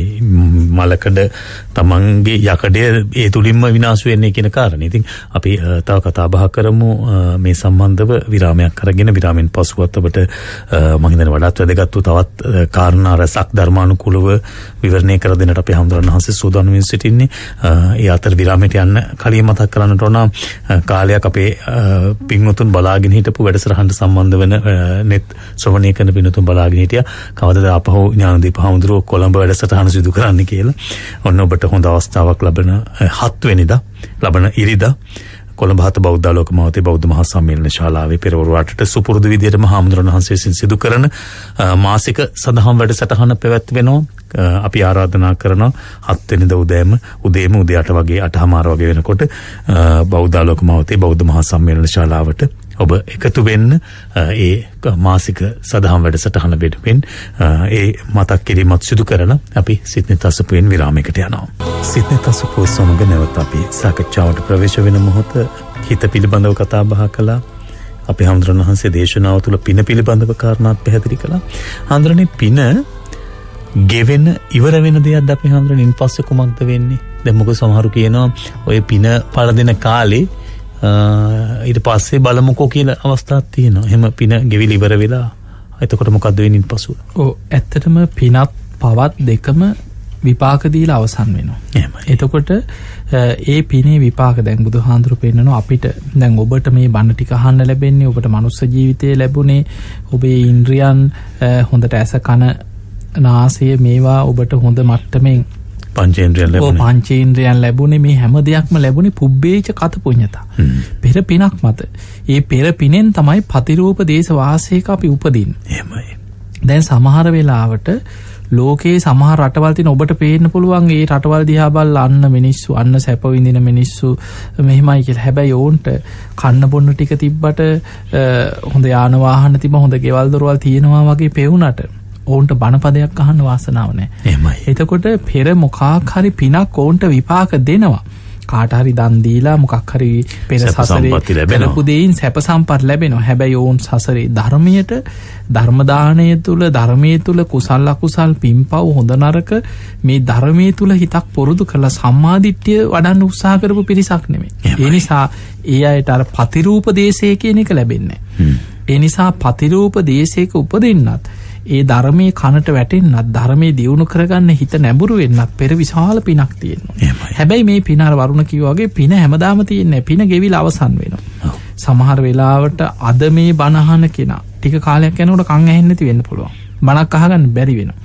මලකඩ තමන්ගේ යකඩය ඒ තුලින්ම විනාශ වෙන්නේ කියන කාරණේ. ඉතින් අපි තව කතා බහ කරමු මේ සම්බන්ධව විරාමයක් අරගෙන විරාමෙන් පසුවත් ඔබට මම හිතන්නේ වඩාත් වැදගත් වූ තවත් කාරණා රසක් ධර්මානුකූලව විවරණය කර දෙන්නට අපේ හඳුනන වහන්සේ සූදානම් වෙමින් සිටින්නේ. ඒ අතර විරාමයට යන්න කලින් මතක් කරන්නට ඕන කාලයක් අපේ පින්වතුන් බලාගෙන හිටපු වැඩසටහනට සම්බන්ධ වෙන net ශ්‍රවණය කරන පින්වතුන් බලාගෙන හිටියා. කවදද අපහු ඥානදීප හඳුරෝ කොළඹ වැඩසටහන සිදු කරන්න කියලා. ඔන්න ඔබට හොඳ අවස්ථාවක් ලැබෙන 7 වෙනිදා ලබන ඉරිදා කොළඹ හත බෞද්ධාලෝක මහතේ බෞද්ධ මහා සම්මේලන ශාලාවේ පෙරවරු 8ට සුපුරුදු විදියට මහා මුද්‍රණ වහන්සේ විසින් සිදු කරන මාසික සදහම් වැඩසටහන පැවැත්වෙනවා. අපි ආරාධනා කරනවා 7 වෙනිදා උදේම උදේ 8 වගේ 8:00 වගේ වෙනකොට බෞද්ධාලෝක මහතේ බෞද්ධ මහා සම්මේලන ශාලාවට ඔබ එකතු වෙන්න ඒ මාසික සදහම් වැඩසටහන වෙනුවෙන් ඒ මතක් කිරීමත් සිදු කරලා අපි සිත්නේ තසපුවෙන් විරාමයකට යනවා. සිත්නේ තසපුව සමග නැවත අපි සාකච්ඡාවට ප්‍රවේශ වෙන මොහොත හිත පිළිබඳව කතා බහ කළා. අපේ හඳුනන වහන්සේ දේශනාව තුළ පින පිළිබඳව කාරණාත් පැහැදිලි කළා. හඳුනන්නේ පින ගෙවෙන ඉවර වෙන දෙයක්ද අපේ හඳුනනින් පස්සේ කුමක්ද වෙන්නේ? දැන් මොකද සමහරු කියනවා ඔය පින පළදෙන කාලේ ඊට පස්සේ බලමුකෝ කියලා අවස්ථාවක් තියෙනවා. එහෙම පින ගෙවිලි ඉවර වෙලා එතකොට මොකද්ද වෙන්නේ ඊට පස්සෙ? ඔව් ඇත්තටම පිනත් පවත් දෙකම විපාක දීලා අවසන් වෙනවා. එහෙමයි. එතකොට ඒ පිනේ විපාක දැන් බුදුහාඳුරු පෙන්නනවා අපිට. දැන් ඔබට මේ බණ ටික අහන්න ලැබෙන්නේ, ඔබට මනුස්ස ජීවිතේ ලැබුණේ, ඔබේ ඉන්ද්‍රියන් හොඳට ඇස කන නාසය මේවා ඔබට හොඳ මට්ටමින් පංචේන්ද්‍රයන් ලැබුණේ. මේ හැම දෙයක්ම ලැබුණේ පුබ්බේච කත පුඤ්ඤතා. පෙර පිනක් මත. ඒ පෙර පිනෙන් තමයි පතිරූප දේශ වාසයක අපි උපදින්නේ. එහෙමයි. දැන් සමහර වෙලාවට ලෝකේ සමහර රටවල් තියෙන ඔබට පේන්න පුළුවන් ඒ රටවල් දිහා බලලා අන්න මිනිස්සු අන්න සැප විඳින මිනිස්සු මෙහෙමයි කියලා. හැබැයි ඕන්ට කන්න බොන්න ටික තිබ්බට හොඳ යාන වාහන තිබ්බ හොඳ ගෙවල් දොරවල් තියෙනවා වගේ පෙවුනට ඕන්ට බණපදයක් අහන්න වාසනාව නැහැ. එහෙමයි. එතකොට පෙර මොකක් හරි පිනක් ඕන්ට විපාක දෙනවා. කාට හරි දන් දීලා මොකක් හරි පෙර සසරේ කරපු දෙයින් සැප සම්පත් ලැබෙනවා. හැබැයි ඕන් සසරේ ධර්මයට ධර්ම දාණය තුල ධර්මයේ තුල කුසල අකුසල් පින්පව් හොඳ නරක මේ ධර්මයේ තුල හිතක් පුරුදු කරලා සම්මාදිට්ඨිය වඩන්න උත්සාහ කරපු පිරිසක් නෙමෙයි. ඒ නිසා ඒ අයට අර පතිරූප දේශය කියන එක ලැබෙන්නේ නැහැ. ඒ නිසා පතිරූප දේශයක උපදින්නත් ඒ ධර්මයේ කනට වැටෙන්නත් ධර්මයේ දියුණු කරගන්න හිත නැඹුරු වෙන්නත් පෙර විශාල පිනක් තියෙනවා. හැබැයි මේ පින අර වරුණ කිව්වා වගේ පින හැමදාම තියෙන්නේ පින ගෙවිලා අවසන් වෙනවා. සමහර වෙලාවට අද මේ බණ අහන කෙනා ටික කාලයක් යනකොට කන් ඇහෙන්නේ නැති වෙන්න පුළුවන්. බණක් අහගන්න බැරි වෙනවා.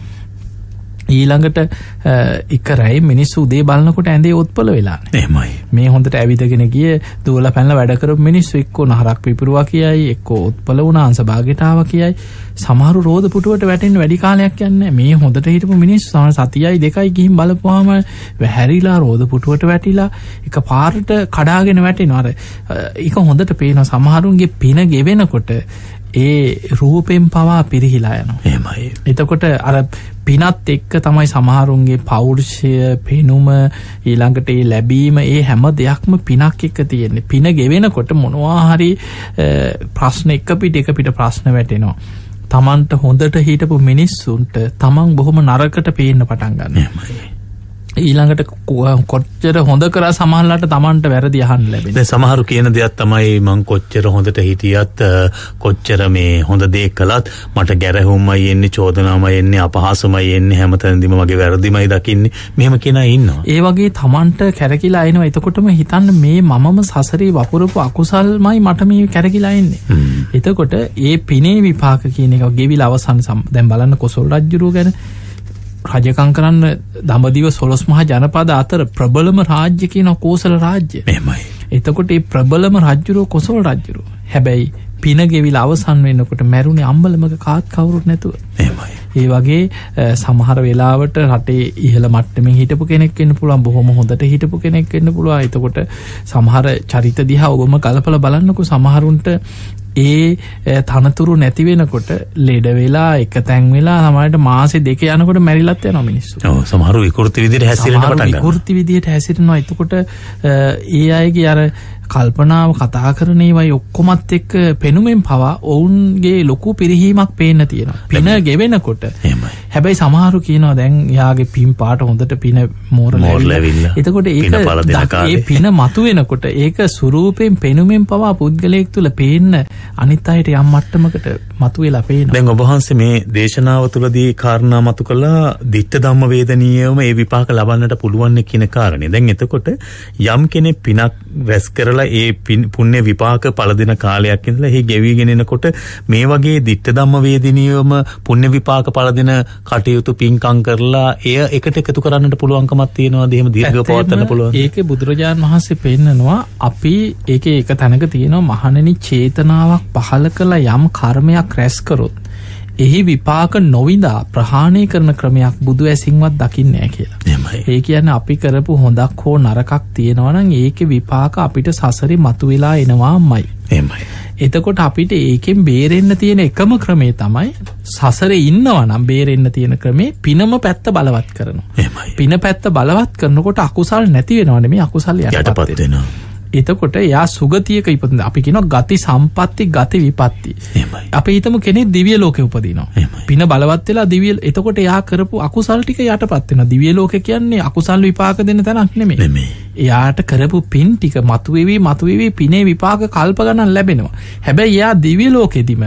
ඊළඟට එක රැයි මිනිස්සු උදේ බලනකොට ඇඳේ ඔත්පල වෙලානේ. එහෙමයි. මේ හොඳට ඇවිදගෙන ගිය දුවලා පැනලා වැඩ කරපු මිනිස්සු එක්කෝ නහරක් පිපිරුවා කියයි, එක්කෝ ඔත්පල වුණා අංශභාගයට ආවා කියයි. සමහරු රෝද පුටුවට වැටෙන්න වැඩි කාලයක් යන්නේ. මේ හොඳට හිටපු මිනිස්සු සමහර සතියයි දෙකයි ගිහින් බලපුවාම වැහැරිලා රෝද පුටුවට වැටිලා එක පාරට කඩාගෙන වැටෙනවා. අර ඒක හොඳට පේනවා. සමහරුන්ගේ පින ගෙවෙනකොට ඒ රූපෙන් පවා පිරිහිලා යනවා. එහෙමයි. එතකොට අර පිනත් එක්ක තමයි සමහරුන්ගේ පෞරුෂය, පෙනුම, ඊළඟට ඒ ලැබීම, ඒ හැම දෙයක්ම පිනක් එක්ක තියෙන්නේ. පින ගෙවෙනකොට මොනවා හරි ප්‍රශ්න එක පිට ප්‍රශ්න වැටෙනවා. තමන්ට හොඳට හිටපු මිනිස්සුන්ට තමන් බොහොම නරකට පේන්න පටන් ගන්නවා. ඊළඟට කොච්චර හොඳ කරා සමහරලාට තමන්ට වැරදි අහන්න ලැබෙනවා. සමහරු කියන දෙයක් තමයි මං කොච්චර හොඳට හිටියත් කොච්චර මේ හොඳ දේ කළත් මට ගැරහුම්මයි එන්නේ, චෝදනාවමයි එන්නේ, අපහාසමයි එන්නේ, හැමතැනදීම මගේ වැරදිමයි දකින්නේ. මෙහෙම කෙනා ඉන්නවා. ඒ වගේ තමන්ට කැරකිලා එනවා. එතකොටම හිතන්න මේ මමම සසරේ වපුරපු අකුසල්මයි මට මේ කැරකිලා එන්නේ. එතකොට ඒ පිනේ විපාක කියන එක ගෙවිලා අවසන් දැන් බලන්න කොසල් රජුරුව ගැන රජකම් කරන්න දඹදිව 12 මහා ජනපද අතර ප්‍රබලම රාජ්‍ය කියන කෝසල රාජ්‍ය. එහෙමයි. එතකොට මේ ප්‍රබලම රජුරෝ කොසල් රජුරෝ. හැබැයි පින ගෙවිලා අවසන් වෙනකොට මැරුණේ අම්බලමක කාත් කවුරුත් නැතුව. එහෙමයි. ඒ වගේ සමහර වෙලාවට රටේ ඉහළ මට්ටමින් හිටපු කෙනෙක් වෙන්න පුළුවන්, බොහොම හොඳට හිටපු කෙනෙක් වෙන්න පුළුවන්. එතකොට සමහර චරිත දිහා ඔබම කලපලා බලන්නකෝ. සමහරුන්ට ඒ තනතුරු නැති වෙනකොට ලෙඩ වෙලා එක තැන් වෙලා සමහරට මාසෙ දෙක යනකොට මැරිලත් යනවා මිනිස්සු. ඔව් සමහරු විකෘති විදිහට හැසිරෙන්න පටන් ගන්නවා. විකෘති විදිහට හැසිරෙනවා. එතකොට ඒ අයගේ අර කල්පනාව කතා කරන ඒවායි ඔක්කොමත් එක්ක පෙනුමෙන් පවා ඔවුන්ගේ ලොකු පිරිහීමක් පේන්න තියෙනවා. පින ගෙවෙනකොට. හැබැයි සමහරු කියනවා දැන් යාගේ පින් පාට හොඳට පින මෝරලා ඇවිල්ලා. එතකොට ඒ පින මතුවෙනකොට ඒක ස්වරූපයෙන් පෙනුමෙන් පවා පුද්ගලයෙක් තුල පේන්න අනිත් අයට යම් මට්ටමකට මතුවෙලා පේනවා. දැන් ඔබ වහන්සේ මේ දේශනාව තුළදී කාරණා මතු කළා දිට්ඨ ධම්ම වේදනීයවම මේ විපාක ලබන්නට පුළුවන් කියන කාරණේ. දැන් එතකොට යම් කෙනෙක් පිනක් රැස් කරලා ඒ පුණ්‍ය විපාක පළ දෙන කාලයක් ඉඳලා එහි ගෙවිගෙන එනකොට මේ වගේ දිට්ඨ ධම්ම වේදනීයවම පුණ්‍ය විපාක පළ දෙන කටයුතු පින්කම් කරලා එය එකට එකතු කරන්නට පුළුවන්කමක් තියෙනවාද? එහෙම දීර්ඝව පවත්වන්න පුළුවන්. ඒකේ බුදුරජාණන් වහන්සේ පෙන්නනවා අපි ඒකේ එක තැනක තියෙනවා මහණෙනි චේතනාවක් පහළ කළ යම් කර්මයක් රැස් කරොත් එහි විපාක නොවිඳා ප්‍රහාණය කරන ක්‍රමයක් බුදු ඇසින්වත් දකින්නේ නැහැ කියලා. ඒ කියන්නේ අපි කරපු හොඳක් හෝ නරකක් තියෙනවා නම් ඒකේ විපාක අපිට සසරේ මතුවලා එනවාමයි. එහෙමයි. එතකොට අපිට ඒකෙන් බේරෙන්න තියෙන එකම ක්‍රමේ තමයි සසරේ ඉන්නවා නම් බේරෙන්න තියෙන ක්‍රමේ පිනම පැත්ත බලවත් කරනවා. එහෙමයි. පින පැත්ත බලවත් කරනකොට අකුසල් නැති වෙනව නෙමෙයි අකුසල් යටපත් වෙනවා. එතකොට යා සුගතියක ඉපදින අපි කියනවා ගති සම්පatti ගති විපatti. අපි හිතමු කෙනෙක් දිව්‍ය ලෝකේ උපදිනවා. පින බලවත් වෙලා දිව්‍ය එතකොට යා කරපු අකුසල් ටික යටපත් වෙනවා. දිව්‍ය ලෝකේ කියන්නේ අකුසල් විපාක දෙන්න තැනක් නෙමෙයි. එයාට කරපු පින් ටික මතුවේවි පිනේ විපාක කල්ප ගණන් ලැබෙනවා. හැබැයි එයා දිව්‍ය ලෝකෙදිම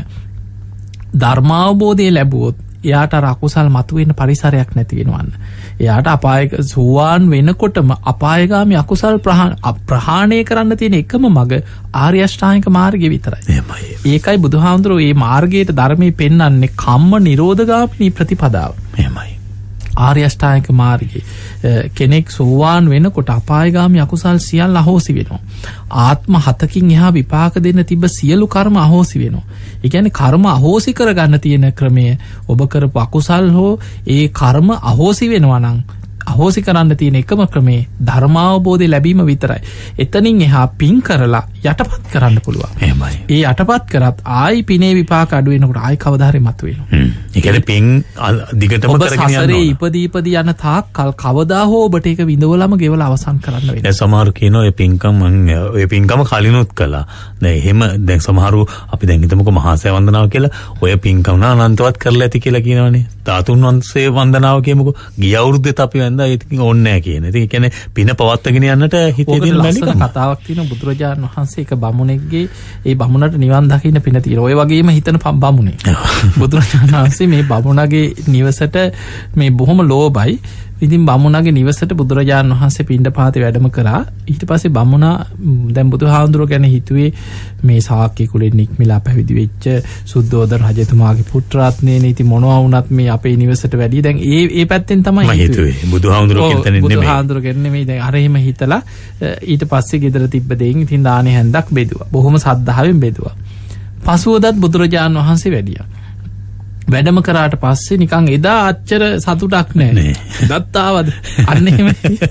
ධර්මාවබෝධය ලැබුවොත් එයාට අර අකුසල් මතුවෙන්න පරිසරයක් නැති වෙනවන්න. එයාට අපායක සෝවාන් වෙනකොටම අපායගාමී අකුසල් ප්‍රහාණය කරන්න තියෙන එකම මඟ ආර්ය අෂ්ටාංගික මාර්ගය විතරයි. ඒකයි බුදුහාමුදුරුවෝ මේ මාර්ගයට ධර්මයේ පෙන්වන්නේ කම්ම නිරෝධගාමිනී ප්‍රතිපදාව. එහෙමයි. ආර්ය අෂ්ටාංගික මාර්ගයේ කෙනෙක් සෝවාන් වෙනකොට අපායගාමී අකුසල් සියල්ල අහෝසි වෙනවා. ආත්ම 7කින් එහා විපාක දෙන්න තිබ්බ සියලු කර්ම අහෝසි වෙනවා. ඒ කියන්නේ කර්ම අහෝසි කරගන්න තියෙන ක්‍රමය ඔබ කරපු අකුසල් හෝ ඒ කර්ම අහෝසි වෙනවා නම් අහෝසි කරන්න තියෙන එකම ක්‍රමේ ධර්මාවබෝධය ලැබීම විතරයි. එතනින් එහා පින් කරලා යටපත් කරන්න පුළුවන්. එහෙමයි. ඒ යටපත් කරත් ආයි පිනේ විපාක අඩු වෙනකොට ආයි කවදා හරි මතුවෙනවා. ඒ කියන්නේ පින් දිගටම කරගෙන යනවා. ඔබ සසරේ ඉපදී යන තාක් කවදා හෝ ඔබට ඒක විඳවලම ගෙවලා අවසන් කරන්න වෙනවා. දැන් සමහරු කියනවා මේ පින්කම් ඔය පින්කම කලිනුත් කළා. දැන් එහෙම දැන් සමහරු අපි දැන් හිතමුකෝ මහාසය වන්දනාව කියලා ඔය පින්කම් අනන්තවත් කරලා ඇති කියලා කියනවනේ. ධාතුන් වහන්සේ වන්දනාව කියමුකෝ. ගිය අවුරුද්දේත් අපි වන්දා ඒක ඕනේ නැහැ කියන. ඉතින් ඒ කියන්නේ පින පවත්වාගෙන යන්නට හිතේ තියෙන ලස්සන කතාවක් තියෙනවා බුදුරජාණන් වහන්සේ එක බමුණෙක්ගේ ඒ බමුණට නිවන් දකින්න පින තියෙනවා. ඔය වගේම හිතන බමුණේ. බුදුරජාණන් වහන්සේ මේ බමුණගේ නිවසට මේ බොහොම ලෝභයි. ඉතින් බමුණගේ නිවසට බුදුරජාණන් වහන්සේ පිණ්ඩපාතේ වැඩම කරා. ඊට පස්සේ බමුණා දැන් බුදුහාඳුරෝ ගැන හිතුවේ මේ ශාක්‍ය කුලෙන් නික්මිලා පැවිදි වෙච්ච සුද්ධෝදන රජතුමාගේ පුත්‍රාත්මේනේ. ඉතින් මොනවා වුණත් මේ අපේ නිවසට වැඩි දැන් ඒ පැත්තෙන් තමයි හිතුවේ. බුදුහාඳුරෝ කියන තැනින් නෙමෙයි. බුදුහාඳුරෝ කියන්නේ නෙමෙයි. දැන් අර එහෙම හිතලා ඊට පස්සේ ගෙදර තිබ්බ දෙයින් ඉතින් දානේ හැන්දක් බෙදුවා. බොහොම සද්ධාවෙන් බෙදුවා. පසුවදත් බුදුරජාණන් වහන්සේ වැඩියා. වැඩම කරාට පස්සේ නිකන් එදා අච්චර සතුටක් නැහැ. දත්තාවද? අන්න එහෙම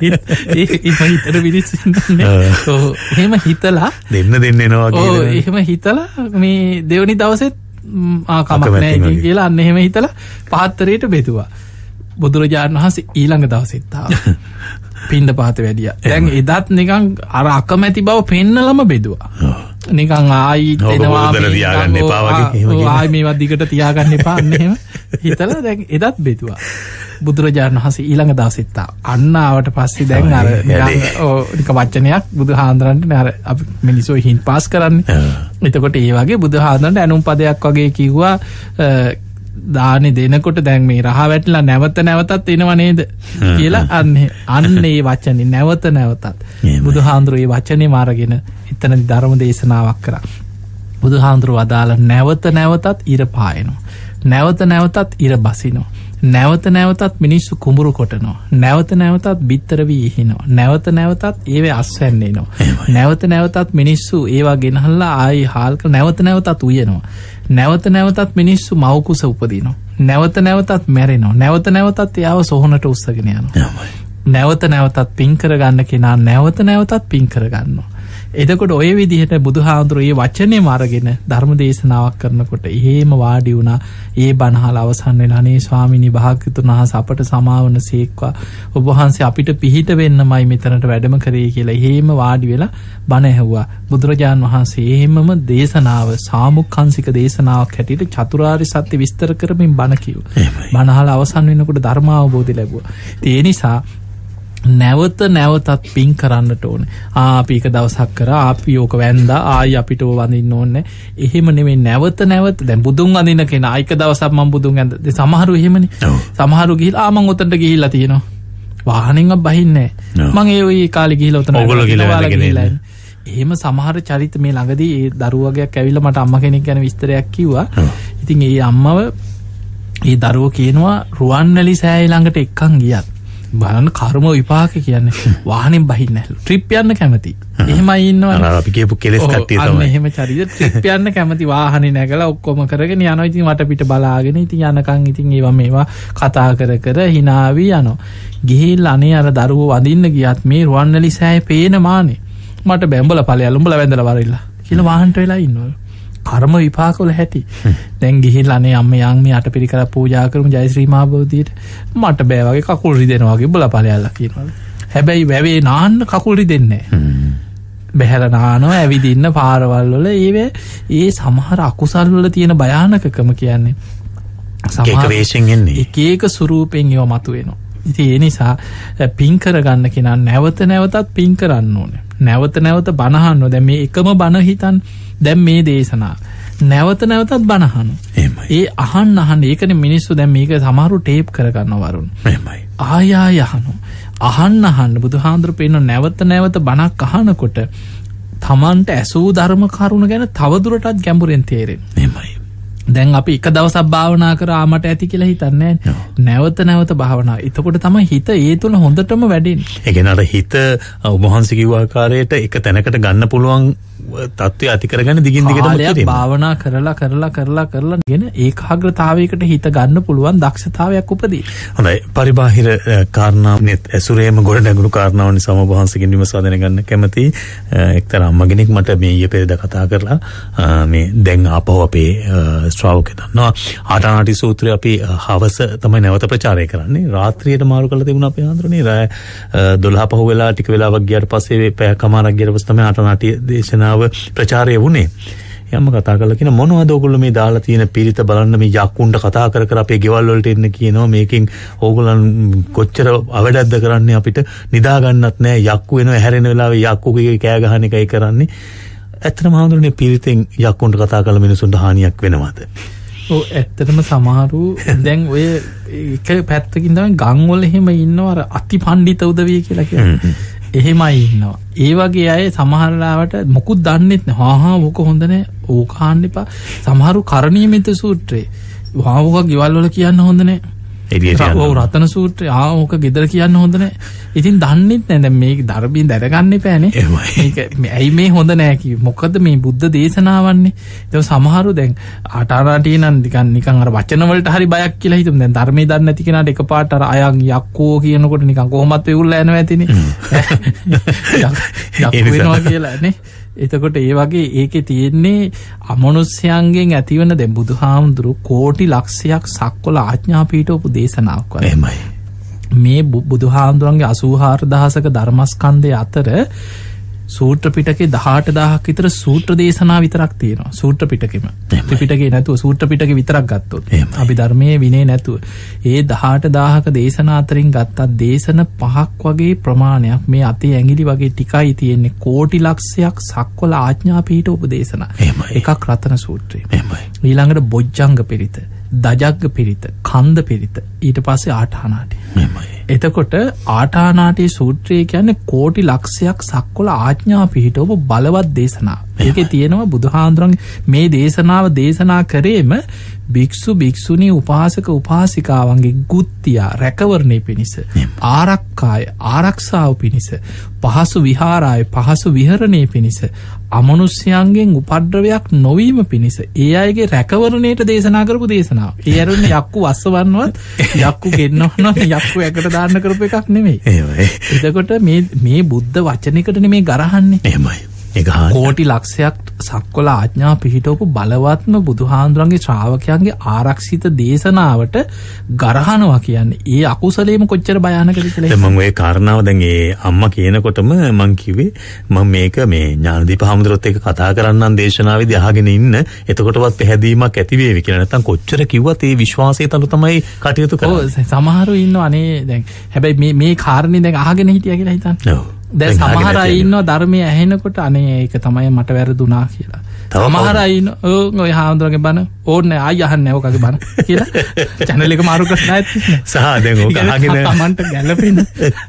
හිතට විදිහට එහෙම හිතලා දෙන්න එනවා කියලා. එහෙම හිතලා මේ දෙවනි දවසෙත් කමක් නැහැ කියලා අන්න එහෙම හිතලා පාත්‍රයට බෙදුවා. බුදුරජාණන් වහන්සේ ඊළඟ දවසෙත් ආවා. පිණ්ඩපාත වැඩියා. දැන් එදත් නිකන් අර අකමැති බව පෙන්නලම බෙදුවා. නිකන් ආයි දෙනවා තියාගන්න එපා වගේ ආයි මේවා දිගට තියාගන්න එපා අන්න එහෙම හිතලා දැන් එදත් බෙදුවා. බුදුරජාණන් වහන්සේ ඊළඟ දවසෙත් අන්න ආවට පස්සේ දැන් අර නික වචනයක් බුදුහාඳුරන්ට අර අපි මිනිස්සු හින් පාස් කරන්නේ. එතකොට ඒ වගේ බුදුහාඳුරන්ට ඇනුම් පදයක් වගේ කිව්වා දානි දෙනකොට දැන් මේ රහ වැටලා නැවත නැවතත් එනව නේද කියලා අන්න ඒ වචනේ නැවත නැවතත් බුදුහාඳුරේ වචනේ මාරගෙන එතන ධර්ම දේශනාවක් කරා. බුදුහාඳුර වදාළ නැවත නැවතත් ඉර පායනවා. නැවත නැවතත් ඉර බසිනවා. නැවත නැවතත් මිනිස්සු කුඹුරු කොටනවා. නැවත නැවතත් බිත්තර වී ඉහිනවා. නැවත නැවතත් ඒවේ අස්වැන්නේනවා. නැවත නැවතත් මිනිස්සු ඒවා ගෙනහල්ලා ආයි හාල් කර නැවත නැවතත් උයනවා. නැවත නැවතත් මිනිස්සු මව් කුස උපදිනවා. නැවත නැවතත් මැරෙනවා. නැවත නැවතත් එයාව සොහනට උස්සගෙන යනවා. නැවත නැවතත් පින් කරගන්න කෙනා නැවත නැවතත් පින් කරගන්නවා. එතකොට ඔය විදිහට බුදුහාඳුරෝ මේ වචනේම අරගෙන ධර්ම දේශනාවක් කරනකොට එහෙම වාඩි වුණා. ඒ බණහල අවසන් වෙලා අනේ ස්වාමීනි භාග්‍යතුන් වහන්සේ අපට සමාවන සීක්වා ඔබ වහන්සේ අපිට පිහිට වෙන්නමයි මෙතනට වැඩම කරේ කියලා එහෙම වාඩි වෙලා බණ ඇහුවා. බුදුරජාන් වහන්සේ එහෙමම දේශනාව සාමුක්ඛංශික දේශනාවක් හැටියට චතුරාර්ය සත්‍ය විස්තර කරමින් බණ කිව්වා. බණහල අවසන් වෙනකොට ධර්ම අවබෝධය ලැබුවා. ඒ නිසා නැවත නැවතත් පින් කරන්නට ඕනේ. අපි එක දවසක් කරා අපි ඕක වැන්දා ආයි අපිට වඳින්න ඕනේ. එහෙම නෙමෙයි නැවත නැවත දැන් බුදුන් වඳින කෙනා එක දවසක් මම බුදුන් වැන්ද. සමහරු එහෙමනේ. සමහරු ගිහිල්ලා මම උතන්ට ගිහිල්ලා තියෙනවා. වාහනෙන් බහින්නේ නැහැ. මම ඒ ওই කාලේ ගිහිල්ලා උතන ඕගොල්ලෝ ගිහිල්ලා එහෙම සමහර චරිත මේ ළඟදී ඒ දරුවගයක් ඇවිල්ලා මට අම්මා කෙනෙක් ගැන විස්තරයක් කිව්වා. ඉතින් ඒ අම්මව ඒ දරුවෝ කියනවා රුවන්වැලි සෑය ළඟට එක්කන් ගියත් බලන්න කර්ම විපාක කියන්නේ වාහනෙන් බහින්න නැලු ට්‍රිප් යන්න කැමති. එහෙමයි ඉන්නවා. අපි කියපු කෙලස් කට්ටිය තමයි. එහෙම චරිත ට්‍රිප් යන්න කැමති වාහනේ නැගලා ඔක්කොම කරගෙන යනවා. ඉතින් වටපිට බලාගෙන ඉතින් යනකන් ඉතින් ඒවා මේවා කතා කර කර hinaවි යනවා. ගිහිල්ලා අනේ අර දරුවෝ වඳින්න ගියත් මේ රුවන්වැලි සෑය පේන මානේ. මට බැඹල ඵලයල් උඹලා වැඳලා වරිලා කියලා වාහනට වෙලා ඉන්නවා. කර්ම විපාකවල හැටි. දැන් ගිහිල්ලා අනේ අම්මේ යන් මේ අටපිරිකර පූජා කරමු ජයශ්‍රී මහ බෝධියට. මට බෑ වගේ කකුල් රිදෙනවා වගේ උඹලා ඵලයල්ලා කියනවා. හැබැයි වැවේ නාන්න කකුල් රිදෙන්නේ නැහැ. බහැලා නානවා ඇවිදින්න පාරවල් වල ඒ සමහර අකුසල් වල තියෙන භයානකකම කියන්නේ එක වේශයෙන් එන්නේ. එක එක ස්වරූපෙන් ඒව මතුවෙනවා. ඉතින් ඒ නිසා පින් කරගන්න කෙනා නැවත නැවතත් පින් කරන්න ඕනේ. නැවත නැවත බණ අහන්න. දැන් මේ එකම බණ හිතන් දැන් මේ දේශනා නැවත නැවතත් බණ අහන්න. ඒ අහන්න ඒකනේ මිනිස්සු දැන් මේක සමහරු ටේප් කරගන්නවා වරුන්. එහෙමයි. ආය අහන්න බුදුහාඳුර පේන නැවත නැවත බණක් අහනකොට තමන්ට ඇසූ ධර්ම කරුණ ගැන තවදුරටත් ගැඹුරෙන් තේරෙනවා. එහෙමයි. දැන් අපි එක දවසක් භාවනා කරා මට ඇති කියලා හිතන්නේ නැවත නැවත භාවනා. එතකොට තමයි හිත ඒ තුල හොඳටම වැඩෙන්නේ. ඒ කියන්නේ අර හිත උභවහන්සේ කිව්ව ආකාරයට එක තැනකට ගන්න පුළුවන් තත්ත්වය ඇති කරගන්න දිගින් දිගටම කිරීම. භාවනා කරලා ගෙන ඒකාග්‍රතාවයකට හිත ගන්න පුළුවන් දක්ෂතාවයක් උපදී. හොඳයි. පරිබාහිර කාරණාවනෙත් ඇසුරේම ගොඩ නැගුණු කාරණාවනි සමවහන්සේගෙන් විමසා දැනගන්න කැමති. එක්තරා අම්මගෙනෙක් මට මේ ඊයේ පෙරේද කතා කරලා මේ දැන් ආපහු අපේ ශ්‍රාවකයන් දන්නවා ආටානාටි සූත්‍රය අපි හවස තමයි නැවත ප්‍රචාරය කරන්නේ. රාත්‍රියට මාරු කරලා තිබුණා අපේ ආන්දරනේ. රාය 12 පහු වෙලා ටික වෙලාවක් ගියාට පස්සේ පැයකමාරක් ගියට පස්සේ තමයි ආටානාටි දේශනාව ප්‍රචාරය වුණේ. යම්ම කතා කරලා කියන මොනවද ඕගොල්ලෝ මේ දාලා තියෙන පිරිත බලන්න මේ යක්කුන්ට කතා කර අපේ ගෙවල් වලට එන්න කියනවා. මේකෙන් ඕගොල්ලන් කොච්චර අවඩක්ද කරන්නේ අපිට නිදා ගන්නත් නැහැ. යක්කු වෙනවා හැරෙන වෙලාවේ යක්කුගේ කෑ ගහන එකයි කරන්නේ. ඇත්තටම හඳුනන්නේ පිරිතෙන් යක්කුන්ට කතා කරලා මිනිසුන්ට හානියක් වෙනවද? ඔව් ඇත්තටම සමහරු දැන් ඔය එක පැත්තකින් තමයි ගම් වල එහෙම ඉන්නවා අර අතිපණ්ඩිත උදවිය කියලා කියන්නේ. එහෙමයි ඉන්නවා. ඒ වගේ අය සමහර ලාවට මොකුත් දන්නෙත් නැහැ. ඕක හොඳ නැහැ. ඕක අහන්න එපා. සමහරු කරණීයමිත සූත්‍රේ ඕක ගෙවල් වල කියන්න හොඳ නැහැ. ඔව් රතන සූත්‍රය ඕක ගෙදර කියන්න හොඳ නැහැ. ඉතින් දන්නෙත් නැහැ. දැන් මේක ධර්මයෙන් දැනගන්න එපානේ. මේක ඇයි මේ හොඳ නැහැ කිව්වේ? මොකද මේ බුද්ධ දේශනාවන්නේ. ඒක සමහරු දැන් ආටානාටි නම් නිකන් අර වචන වලට හරි බයක් කියලා හිතමු. දැන් ධර්මයේ දන්නේ නැති කෙනාට එකපාරට අර අයන් යක්කෝ කියනකොට නිකන් කොහොමත් වෙවුල්ලා යනවා ඇතිනේ. යක්කෝ වෙනවා කියලා නේ. එතකොට ඒ වගේ ඒකේ තියෙන්නේ අමනුෂ්‍යයන්ගෙන් ඇතිවන දැන් බුදුහාමුදුරු කෝටි ලක්ෂයක් සක්වල ආඥා පීඨෝප දේශනාවක් වගේ. එහෙමයි. මේ බුදුහාමුදුරන්ගේ 84000ක ධර්මස්කන්ධය අතර සූත්‍ර පිටකේ 18000ක් විතර සූත්‍ර දේශනා විතරක් තියෙනවා. සූත්‍ර පිටකෙම. ත්‍රිපිටකේ නැතුව සූත්‍ර පිටකේ විතරක් ගත්තොත්. අපි ධර්මයේ විනේ නැතුව. ඒ 18000ක දේශනා අතරින් ගත්තා දේශන 5ක් වගේ ප්‍රමාණයක් මේ අතේ ඇඟිලි වගේ ටිකයි තියෙන්නේ. කෝටි ලක්ෂයක් සක්වල ආඥා පීඨ උපදේශනා. එකක් රතන සූත්‍රය. ඊළඟට බොජ්ජංග පිරිත, දජග්ග පිරිත, කන්ද පිරිත, ඊට පස්සේ ආඨානාටි. එතකොට ආඨානාටි සූත්‍රය කියන්නේ කෝටි ලක්ෂයක් සක්වල ආඥා පිහිටවපු බලවත් දේශනා. ඒකේ තියෙනවා බුදුහාඳුරන්ගේ මේ දේශනාව දේශනා කරේම භික්ෂු භික්ෂුණී උපාසක උපාසිකාවන්ගේ ගුත්තියා රැකවරණය පිණිස, ආරක්කාය ආරක්ෂාව පිණිස, පහසු විහාරාය පහසු විහරණය පිණිස, අමනුෂ්‍යයන්ගෙන් උපද්‍රවයක් නොවීම පිණිස ඒ අයගේ රැකවරණයට දේශනා කරපු දේශනාව. ඒ ඇරුන්නේ යක්කු වස්සවන්නවත් යක්කු ගෙන්නවන්නවත් යක්කු ඇකට දාන්න කරපු එකක් නෙමෙයි. එතකොට මේ බුද්ධ වචනයකට නෙමෙයි ගරහන්නේ. එහෙමයි. කෝටි ලක්ෂයක් සක්වල ආඥා පිහිටවපු බලවත්ම බුදුහාඳුරන්ගේ ශ්‍රාවකයන්ගේ ආරක්ෂිත දේශනාවට ගරහනවා කියන්නේ ඒ අකුසලේම කොච්චර භයානකද කියලා. මම ඔය කාරණාව දැන් ඒ අම්මා කියනකොටම මං කිව්වේ මම මේක මේ ඥානදීප හාමුදුරුවොත් එක්ක කතා කරන්නම් දේශනාවේදී අහගෙන ඉන්න. එතකොටවත් පැහැදීමක් ඇති වේවි කියලා. නැත්තම් කොච්චර කිව්වත් ඒ විශ්වාසය තන තමයි කටයුතු කරන්නේ. ඔව් සමහරව ඉන්නවා අනේ දැන් හැබැයි මේ කාරණේ දැන් අහගෙන හිටියා කියලා හිතන්න. ඔව්. දැන් සමහර අය ඉන්නවා ධර්මයේ ඇහෙනකොට අනේ ඒක තමයි මට වැරදුනා කියලා. සමහර අය ඉන්නවා ඔය හාමුදුරගේ බණ ඕන්නේ ආයි අහන්නේ ඔකගේ බණ කියලා channel එක මාරු කරලා නැත්නම් සහ දැන් ඔක අහගෙන තමන්ට ගැළපෙන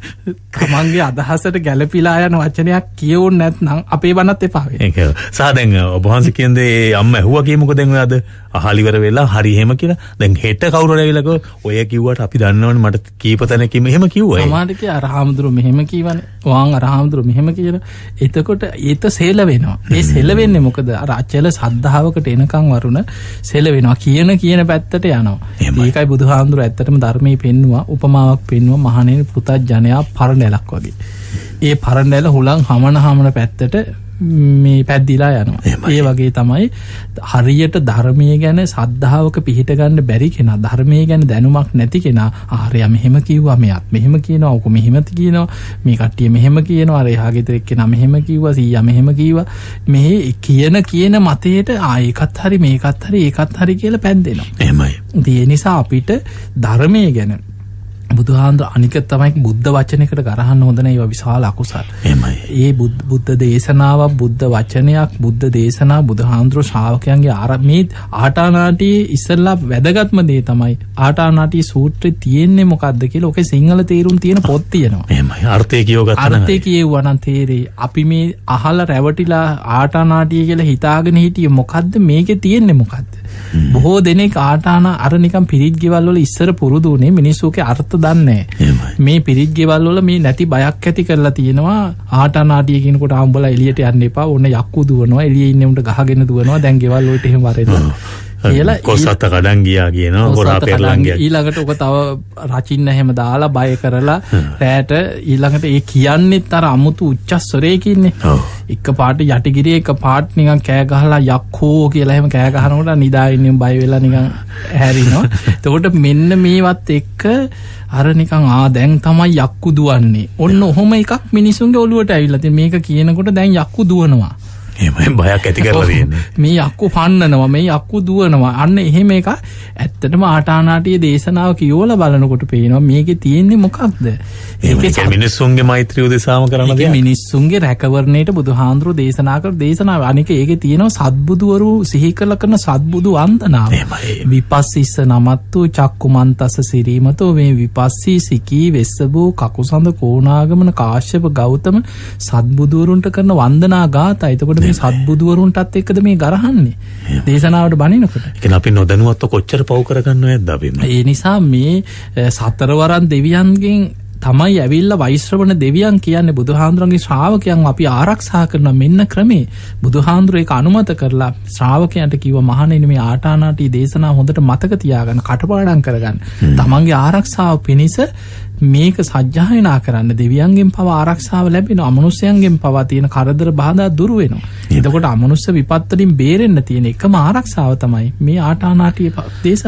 තමන්ගේ අදහසට ගැළපීලා යන වචනයක් කියවුන් නැත්නම් අපේ බණත් එපා වෙයි. ඒක සහ දැන් ඔබ වහන්සේ කියන්නේ අම්මා ඇහුවා කියමුකෝ දැන් ඔය අද අහලිවර වෙලා හරි එහෙම කියලා. දැන් හෙට කවුරු හරි ඇවිල්ලා ඔය කිව්වට අපි දන්නවනේ මට කීප තැනකින් එහෙම කිව්වා. සමහරට කිය අර හාමුදුරුවෝ මෙහෙම කියවනේ. ඔහන් අර හාමුදුරුවෝ මෙහෙම කියන. එතකොට ඒත සෙල වෙනවා. ඒ සෙල වෙන්නේ මොකද? අර අචල සද්ධාවකට එනකන් වරුණ සෙල වෙනවා. කියන පැත්තට යනවා. ඒකයි බුදුහාමුදුරුවෝ ඇත්තටම ධර්මයේ පෙන්නවා උපමාවක් පෙන්නවා මහණෙනි පුතත්ජනයා පරණැලක් වගේ. ඒ පරණැල හුලං හමන පැත්තට මේ පැද්දිලා යනවා. ඒ වගේ තමයි හරියට ධර්මයේ ගැන සද්ධාවක පිහිට ගන්න බැරි කෙනා, ධර්මයේ ගැන දැනුමක් නැති කෙනා ආර්යා මෙහෙම කිව්වා, මෙයත් මෙහෙම කියනවා, ඔක මෙහෙම කියනවා, මේ කට්ටිය මෙහෙම කියනවා, අර එහා ගෙදර එක්කෙනා මෙහෙම කිව්වා, සීයා මෙහෙම කිව්වා. මේ කියන මතයට ඒකත් හරි මේකත් හරි ඒකත් හරි කියලා පැද්දෙනවා. එහෙමයි. ඒ නිසා අපිට ධර්මයේ ගැන බුදුහාඳුර අනික තමයි බුද්ධ වචනයකට ගරහන්න හොඳ නැහැ. ඒවා විශාල අකුසල්. එහෙමයි. ඒ බුද්ධ දේශනාවක්, බුද්ධ වචනයක්, බුද්ධ දේශනා බුදුහාඳුර ශ්‍රාවකයන්ගේ මේ ආටානාටියේ ඉස්සෙල්ලා වැදගත්ම දේ තමයි ආටානාටියේ සූත්‍රයේ තියෙන්නේ මොකද්ද කියලා. ඔකේ සිංහල තේරුම් තියෙන පොත් තියෙනවා. එහෙමයි. අර්ථය කියව ගත්තා නම් අර්ථය කියවුවා නම් තේරෙයි. අපි මේ අහලා රැවටිලා ආටානාටිය කියලා හිතාගෙන හිටියේ මොකද්ද? මේකේ තියෙන්නේ මොකද්ද? බොහෝ දෙනෙක් ආටාන අර නිකන් පිරිත් ගෙවල් වල ඉස්සර පුරුදු උනේ මිනිස්සුගේ අර්ථ දන්නේ මේ පිරිත් ගෙවල් වල මේ නැති බයක් ඇති කරලා තියෙනවා. ආටානාටිය කියනකොට ආඹලා එළියට යන්න එපා. ඕන යක්කු දුවනවා, එළියේ ඉන්නේ උන්ට ගහගෙන දුවනවා. දැන් ගෙවල් වලට එහෙම වරෙනවා. කියලා කොසත කඩන් ගියා කියනවා. හොරා පෙරලන් ගියා. ඊළඟට ඔක තව රචින්න එහෙම දාලා බය කරලා රැට ඊළඟට ඒ කියන්නේත් අර අමුතු උච්චස්වරයකින්නේ. එක පාට යටිගිරියේ එක පාට නිකන් කෑ ගහලා යක්කෝ කියලා එහෙම කෑ ගහනකොට නිදා ඉන්නේ බය වෙලා නිකන් හැරිනවා. එතකොට මෙන්න මේවත් එක්ක අර නිකන් දැන් තමයි යක්කු දුවන්නේ. ඔන්න ඔහොම එකක් මිනිසුන්ගේ ඔළුවට ඇවිල්ලා තියෙන. මේක කියනකොට දැන් යක්කු දුවනවා. එහෙම බයක් ඇති කරලා තියෙන්නේ. මේ යක්කු පන්නනවා, මේ යක්කු දුවනවා. අන්න එහෙම එක ඇත්තටම ආටානාටියේ දේශනාව කියවලා බලනකොට පේනවා මේකේ තියෙන්නේ මොකක්ද? ඒකේ මිනිස්සුන්ගේ මෛත්‍රිය උදෙසාම කරන දේ. මිනිස්සුන්ගේ රැකවරණයට බුදුහාඳුරු දේශනා කර දේශනාව. අනික ඒකේ තියෙනවා සත්බුදුවරු සිහි කළ කරන සත්බුදු වන්දනාව. විපස්සිස්ස නමත්තු චක්කුමන්තස්ස සිරීමතෝ මේ විපස්සී සිකී වෙස්සබෝ කකුසඳ කෝණාගමන කාශ්‍යප ගෞතම සත්බුදුවරුන්ට කරන වන්දනා ගාථා. එතකොට මේ සත්බුදුවරුන්ටත් එක්කද මේ ගරහන්නේ දේශනාවට බණිනකොට. ඒ කියන්නේ අපි නොදැනුවත්ව කොච්චර පව් කරගන්නවද අපි. ඒ නිසා මේ සතරවරන් දෙවියන්ගෙන් තමයි ඇවිල්ලා වෛශ්‍රවණ දෙවියන් කියන්නේ බුදුහාඳුරන්ගේ ශ්‍රාවකයන් අපි ආරක්ෂා කරන මෙන්න ක්‍රමේ. බුදුහාඳුර ඒක අනුමත කරලා ශ්‍රාවකයන්ට කිව්වා මහණෙනි මේ ආටානාටි දේශනාව හොඳට මතක තියාගන්න, කටපාඩම් කරගන්න. තමන්ගේ ආරක්ෂාව පිණිස මේක සජ්ජායනා කරන්න. දෙවියන්ගෙන් පව ආරක්ෂාව ලැබෙනවා. අමනුෂ්‍යයන්ගෙන් පව තියෙන කරදර බාධා දුරු වෙනවා. එතකොට අමනුෂ්‍ය විපත් වලින් බේරෙන්න තියෙන එකම ආරක්ෂාව තමයි මේ ආටානාටියේ දේශනාව.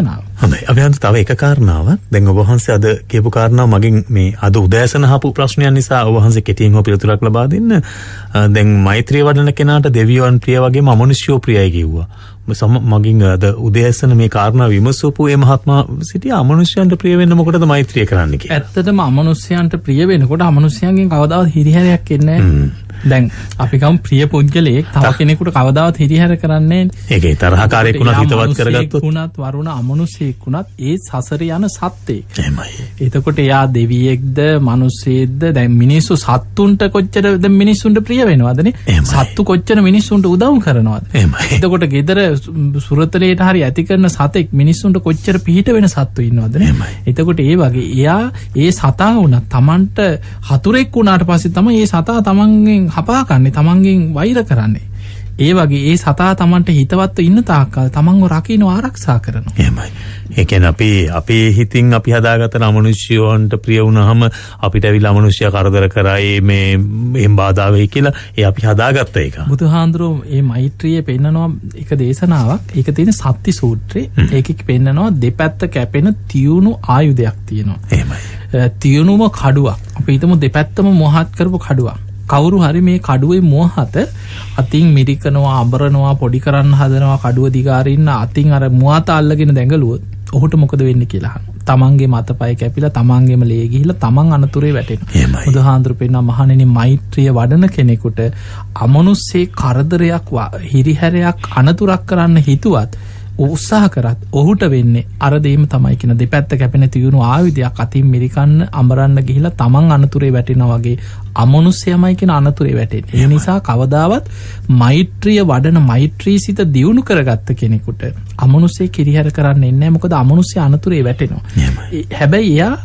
හොඳයි. අපි අද තව එක කාරණාවක්. දැන් ඔබ වහන්සේ අද කියපු කාරණාව මගෙන් මේ අද උදෑසන අහපු ප්‍රශ්නයන් නිසා ඔබ වහන්සේ කෙටියෙන් හෝ පිළිතුරක් ලබා දෙන්න. දැන් මෛත්‍රිය වඩන කෙනාට දෙවියන් ප්‍රිය වගේම අමනුෂ්‍යෝ ප්‍රියයි කිව්වා. මගින් අද උදෑසන මේ කාරණා විමසපු ඒ මහත්මයා සිටියා අමනුෂ්‍යයන්ට ප්‍රිය වෙන්න මොකටද මෛත්‍රිය කරන්න කියලා. ඇත්තටම අමනුෂ්‍යයන්ට ප්‍රිය වෙනකොට අමනුෂ්‍යයන්ගෙන් කවදාවත් හිරිහැරයක් එන්නේ නැහැ. දැන් අපි ගම් ප්‍රිය පුද්ගලයෙක් තව කෙනෙකුට කවදාවත් හිරිහැර කරන්නේ නැහැ. ඒකේ තරහකාරයෙක් වුණත් හිතවත් කරගත්තොත් වුණත් වරුණ අමනුෂ්‍යෙක් වුණත් ඒ සසරේ යන සත්ත්වෙක්. එහෙමයි. එතකොට එයා දෙවියෙක්ද මිනිස්සෙක්ද දැන් මිනිස්සු සත්තුන්ට කොච්චර දැන් මිනිස්සුන්ට ප්‍රිය වෙනවදනේ? සත්තු කොච්චර මිනිස්සුන්ට උදව් කරනවද? එතකොට ගෙදර සුරතලයට හරි ඇති කරන සතෙක් මිනිස්සුන්ට කොච්චර පිහිට වෙන සත්තු ඉන්නවදනේ? එතකොට ඒ වගේ එයා ඒ සතා වුණත් Tamanට හතුරෙක් වුණාට පස්සේ තමයි ඒ සතා Tamanගෙන් හපා කන්නේ, Tamanගෙන් වෛර කරන්නේ. ඒ වගේ ඒ සතා Tamanට හිතවත්ව ඉන්න තාක්කල් Tamanව රකින්න ආරක්ෂා කරනවා. එහෙමයි. ඒ කියන්නේ අපේ හිතින් අපි හදාගත්ත අමනුෂ්‍යයන්ට ප්‍රිය වුණාම අපිට ඇවිල්ලා අමනුෂ්‍යය කරදර කරයි මේ එහෙම බාධා වෙයි කියලා ඒ අපි හදාගත්ත එක. බුදුහාඳුරෝ මේ මෛත්‍රිය පෙන්නනවා එක දේශනාවක්. ඒක තියෙන සත්‍ති සූත්‍රේ. ඒකෙක පෙන්නනවා දෙපැත්ත කැපෙන තියුණු ආයුධයක් තියෙනවා. එහෙමයි. තියුණුම කඩුවක්. අපි හිතමු දෙපැත්තම මොහත් කරපු කඩුවක්. කවුරු හරි මේ කඩුවේ මොහත අතින් මිරිකනවා, අඹරනවා, පොඩි කරන්න හදනවා, කඩුව දිගාරින්න අතින් අර මොහත අල්ලගෙන දැඟලුවොත් ඔහුට මොකද වෙන්නේ කියලා අහනවා. තමන්ගේ මතපය කැපිලා තමන්ගේම ලේ ගිහිලා තමන් අනතුරේ වැටෙනවා. බුදුහාඳුරු පෙන්නන මහණෙනි මෛත්‍රිය වඩන කෙනෙකුට අමනුෂ්‍යේ කරදරයක්, හිරිහැරයක්, අනතුරක් කරන්න හිතුවත් උත්සාහ කරත් ඔහුට වෙන්නේ අර දෙයම තමයි කියන දෙපැත්ත කැපෙන තියුණු ආයුධයක් අතින් මිරිකන්න අමරන්න ගිහිලා තමන් අනතුරේ වැටෙනවා වගේ අමනුෂ්‍යයමයි කියන අනතුරේ වැටෙන්නේ. ඒ නිසා කවදාවත් මෛත්‍රිය වඩන මෛත්‍රී සිත දියුණු කරගත්ත කෙනෙකුට අමනුෂ්‍ය කිරිහැර කරන්න එන්නේ නැහැ. මොකද අමනුෂ්‍ය අනතුරේ වැටෙනවා. හැබැයි එයා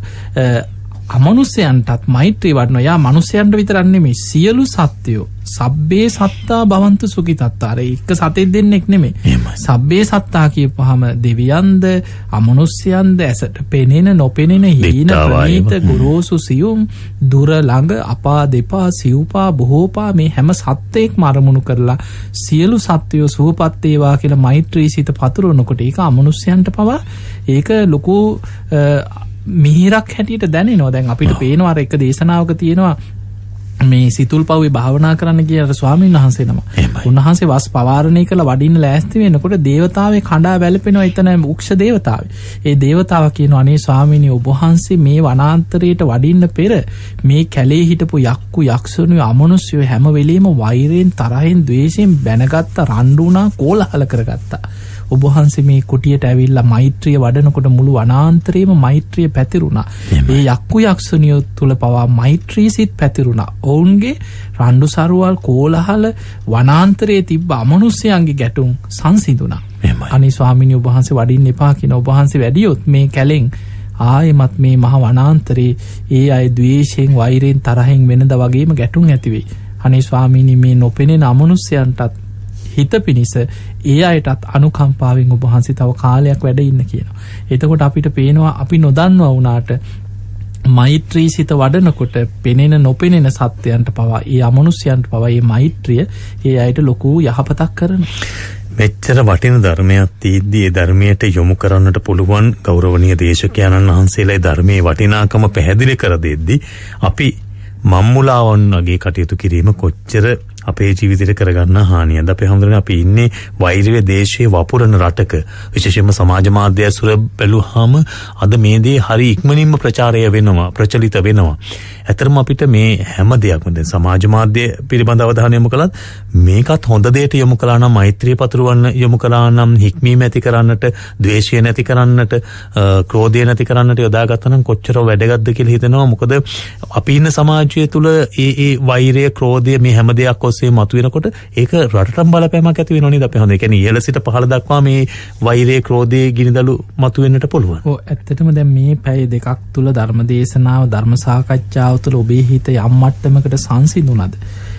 අමනුෂ්‍යයන්ටත් මෛත්‍රී වඩනවා. යා මනුෂ්‍යයන්ට විතරක් නෙමෙයි සියලු සත්වයෝ සබ්බේ සත්තා භවන්තු සුඛිතත්තා. අර එක සතෙක් දෙන්නෙක් නෙමෙයි. සබ්බේ සත්තා කියපුවාම දෙවියන්ද අමනුෂ්‍යයන්ද ඇසට පෙනෙන නොපෙනෙන හීන ප්‍රනීත ගුරුසු සියුම් දුර ළඟ අපා දෙපා සිව්පා බොහෝපා මේ හැම සත්ත්වෙක්ම අරමුණු කරලා සියලු සත්වයෝ සුවපත් වේවා කියලා මෛත්‍රී සිත පතුරවනකොට ඒක අමනුෂ්‍යයන්ට පවා ඒක ලොකු මිහිරක් හැටියට දැනෙනවා. දැන් අපිට පේනවා අර එක දේශනාවක තියෙනවා මේ සිතුල්පව්වේ භාවනා කරන්න ගිය අර ස්වාමීන් වහන්සේ නම. උන්වහන්සේ වස් පවාරණය කළ වඩින්න ලෑස්ති වෙනකොට දේවතාවේ කණ්ඩා වැළපෙනවා. එතන උක්ෂ දේවතාවේ. ඒ දේවතාව කියනවා අනේ ස්වාමීනි ඔබ වහන්සේ මේ වනාන්තරයට වඩින්න පෙර මේ කැලේ හිටපු යක්කු යක්ෂණියෝ අමනුෂ්‍යයෝ හැම වෙලෙම වෛරයෙන් තරහෙන් ද්වේෂයෙන් බැනගත්ත රණ්ඩු වුණා, කෝලහල කරගත්තා. ඔබ වහන්සේ මේ කුටියට ඇවිල්ලා මෛත්‍රිය වඩනකොට මුළු වනාන්තරේම මෛත්‍රිය පැතිරුණා. ඒ යක්කු යක්ෂණියෝ තුල පවා මෛත්‍රී සිත් පැතිරුණා. ඔවුන්ගේ රණ්ඩු සරුවල් කෝලහල වනාන්තරයේ තිබ්බ අමනුෂ්‍යයන්ගේ ගැටුම් සංසිඳුණා. අනේ ස්වාමීනි ඔබ වහන්සේ වඩින්න එපා කියන ඔබ වහන්සේ වැඩියොත් මේ කැලෙන් ආයෙමත් මේ මහ වනාන්තරේ ඒ අය ද්වේෂයෙන් වෛරයෙන් තරහෙන් වෙනද වගේම ගැටුම් ඇති වෙයි. අනේ ස්වාමීනි මේ නොපෙනෙන අමනුෂ්‍යයන්ටත් හිත පිණිස ඒ අයටත් අනුකම්පාවෙන් ඔබ වහන්සේ තව කාලයක් වැඩ ඉන්න කියනවා. එතකොට අපිට පේනවා අපි නොදන්නවා වුණාට මෛත්‍රී සිත වඩනකොට පෙනෙන නොපෙනෙන සත්‍යයන්ට පවා ඒ අමනුෂ්‍යයන්ට පවා මේ මෛත්‍රිය ඒ අයට ලොකු යහපතක් කරනවා. මෙච්චර වටින ධර්මයක් තියෙද්දි ඒ ධර්මයට යොමු කරන්නට පුළුවන් ගෞරවනීය දේශකයන්න් වහන්සේලා ධර්මයේ වටිනාකම පැහැදිලි කර දෙද්දි අපි මම්මුලාවන් වගේ කටයුතු කිරීම කොච්චර අපේ ජීවිතේට කරගන්න හානියද. අපේ හැමෝටම අපි ඉන්නේ වෛරය දේශයේ වපුරන රටක. විශේෂයෙන්ම සමාජ මාධ්‍ය ඇසුර බැලුවාම අද මේ දේ හරි ඉක්මනින්ම ප්‍රචාරය වෙනවා, ප්‍රචලිත වෙනවා. ඇතරම අපිට මේ හැම දෙයක්ම දැන් සමාජ මාධ්‍ය පිළිබඳ අවධානය යොමු කළත් මේකත් හොඳ දෙයට යොමු කළා නම්, මෛත්‍රිය පතුරවන්න යොමු කළා නම්, හික්මීම ඇති කරන්නට, ද්වේෂය නැති කරන්නට, ක්‍රෝධය නැති කරන්නට යොදාගත්තා නම් කොච්චර වැදගත්ද කියලා හිතෙනවා. මොකද අපි ඉන්න සමාජය තුළ ඒ වෛරය, ක්‍රෝධය මේ හැම දෙයක් ඔස්සේ මතුවෙනකොට ඒක රටටම බලපෑමක් ඇති වෙනව නේද? අපි හොඳ. ඒ කියන්නේ ඉහළ සිට පහළ දක්වා මේ වෛරය, ක්‍රෝධය, ගිනිදළු මතුවෙන්නට පුළුවන්. ඔව් ඇත්තටම දැන් මේ පැය දෙකක් තුල ධර්ම දේශනාව, ධර්ම සාකච්ඡාව තුළ ඔබේ හිත යම් මට්ටමකට සංසිඳුණාද?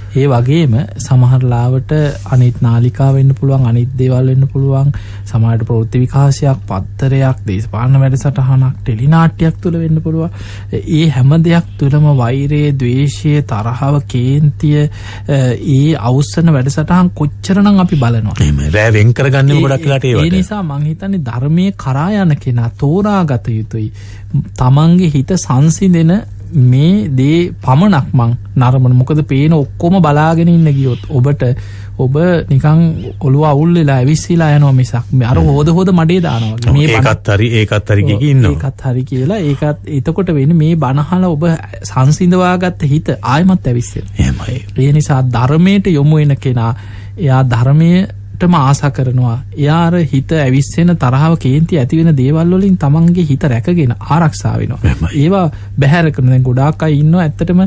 ඒ වගේම සමහර ලාවට අනිත් නාලිකාව වෙන්න පුළුවන්, අනිත් දේවල් වෙන්න පුළුවන්, සමහරට ප්‍රවෘත්ති විකාශයක්, පත්තරයක්, දේශපාලන වැඩසටහනක්, ටෙලි නාට්‍යයක් තුල වෙන්න පුළුවන්. ඒ හැම දෙයක් තුළම වෛරය, ද්වේෂය, තරහව, කේන්තිය, ඒ අවුස්සන වැඩසටහන් කොච්චරනම් අපි බලනවා. එහෙම රෑ වෙන් කරගන්නේ ගොඩක් වෙලාට ඒ වගේ. ඒ නිසා මං හිතන්නේ ධර්මයේ කරා යන කෙනා තෝරාගත යුතුයි. තමන්ගේ හිත සංසිඳෙන මේ දේ පමණක් මං නරඹන. මොකද පේන ඔක්කොම බලාගෙන ඉන්න ගියොත් ඔබ නිකන් ඔළුව අවුල් වෙලා ඇවිස්සීලා යනවා මිසක් අර හොද මඩේ දානවා. මේ ඒකත් හරි කිය ඉන්නවා. ඒකත් හරි කියලා ඒකත් එතකොට වෙන්නේ මේ බනහල ඔබ සංසිඳවාගත්ත හිත ආයමත් ඇවිස්සෙනවා. එහෙමයි. ඒ නිසා ධර්මයට යොමු වෙන කෙනා එයා ධර්මයටම ආසා කරනවා. එයා අර හිත ඇවිස්සෙන තරහව කේන්ති ඇති වෙන දේවල් වලින් තමන්ගේ හිත රැකගෙන ආරක්ෂා වෙනවා. ඒවා බැහැර කරන දැන් ගොඩාක් අය ඉන්නවා ඇත්තටම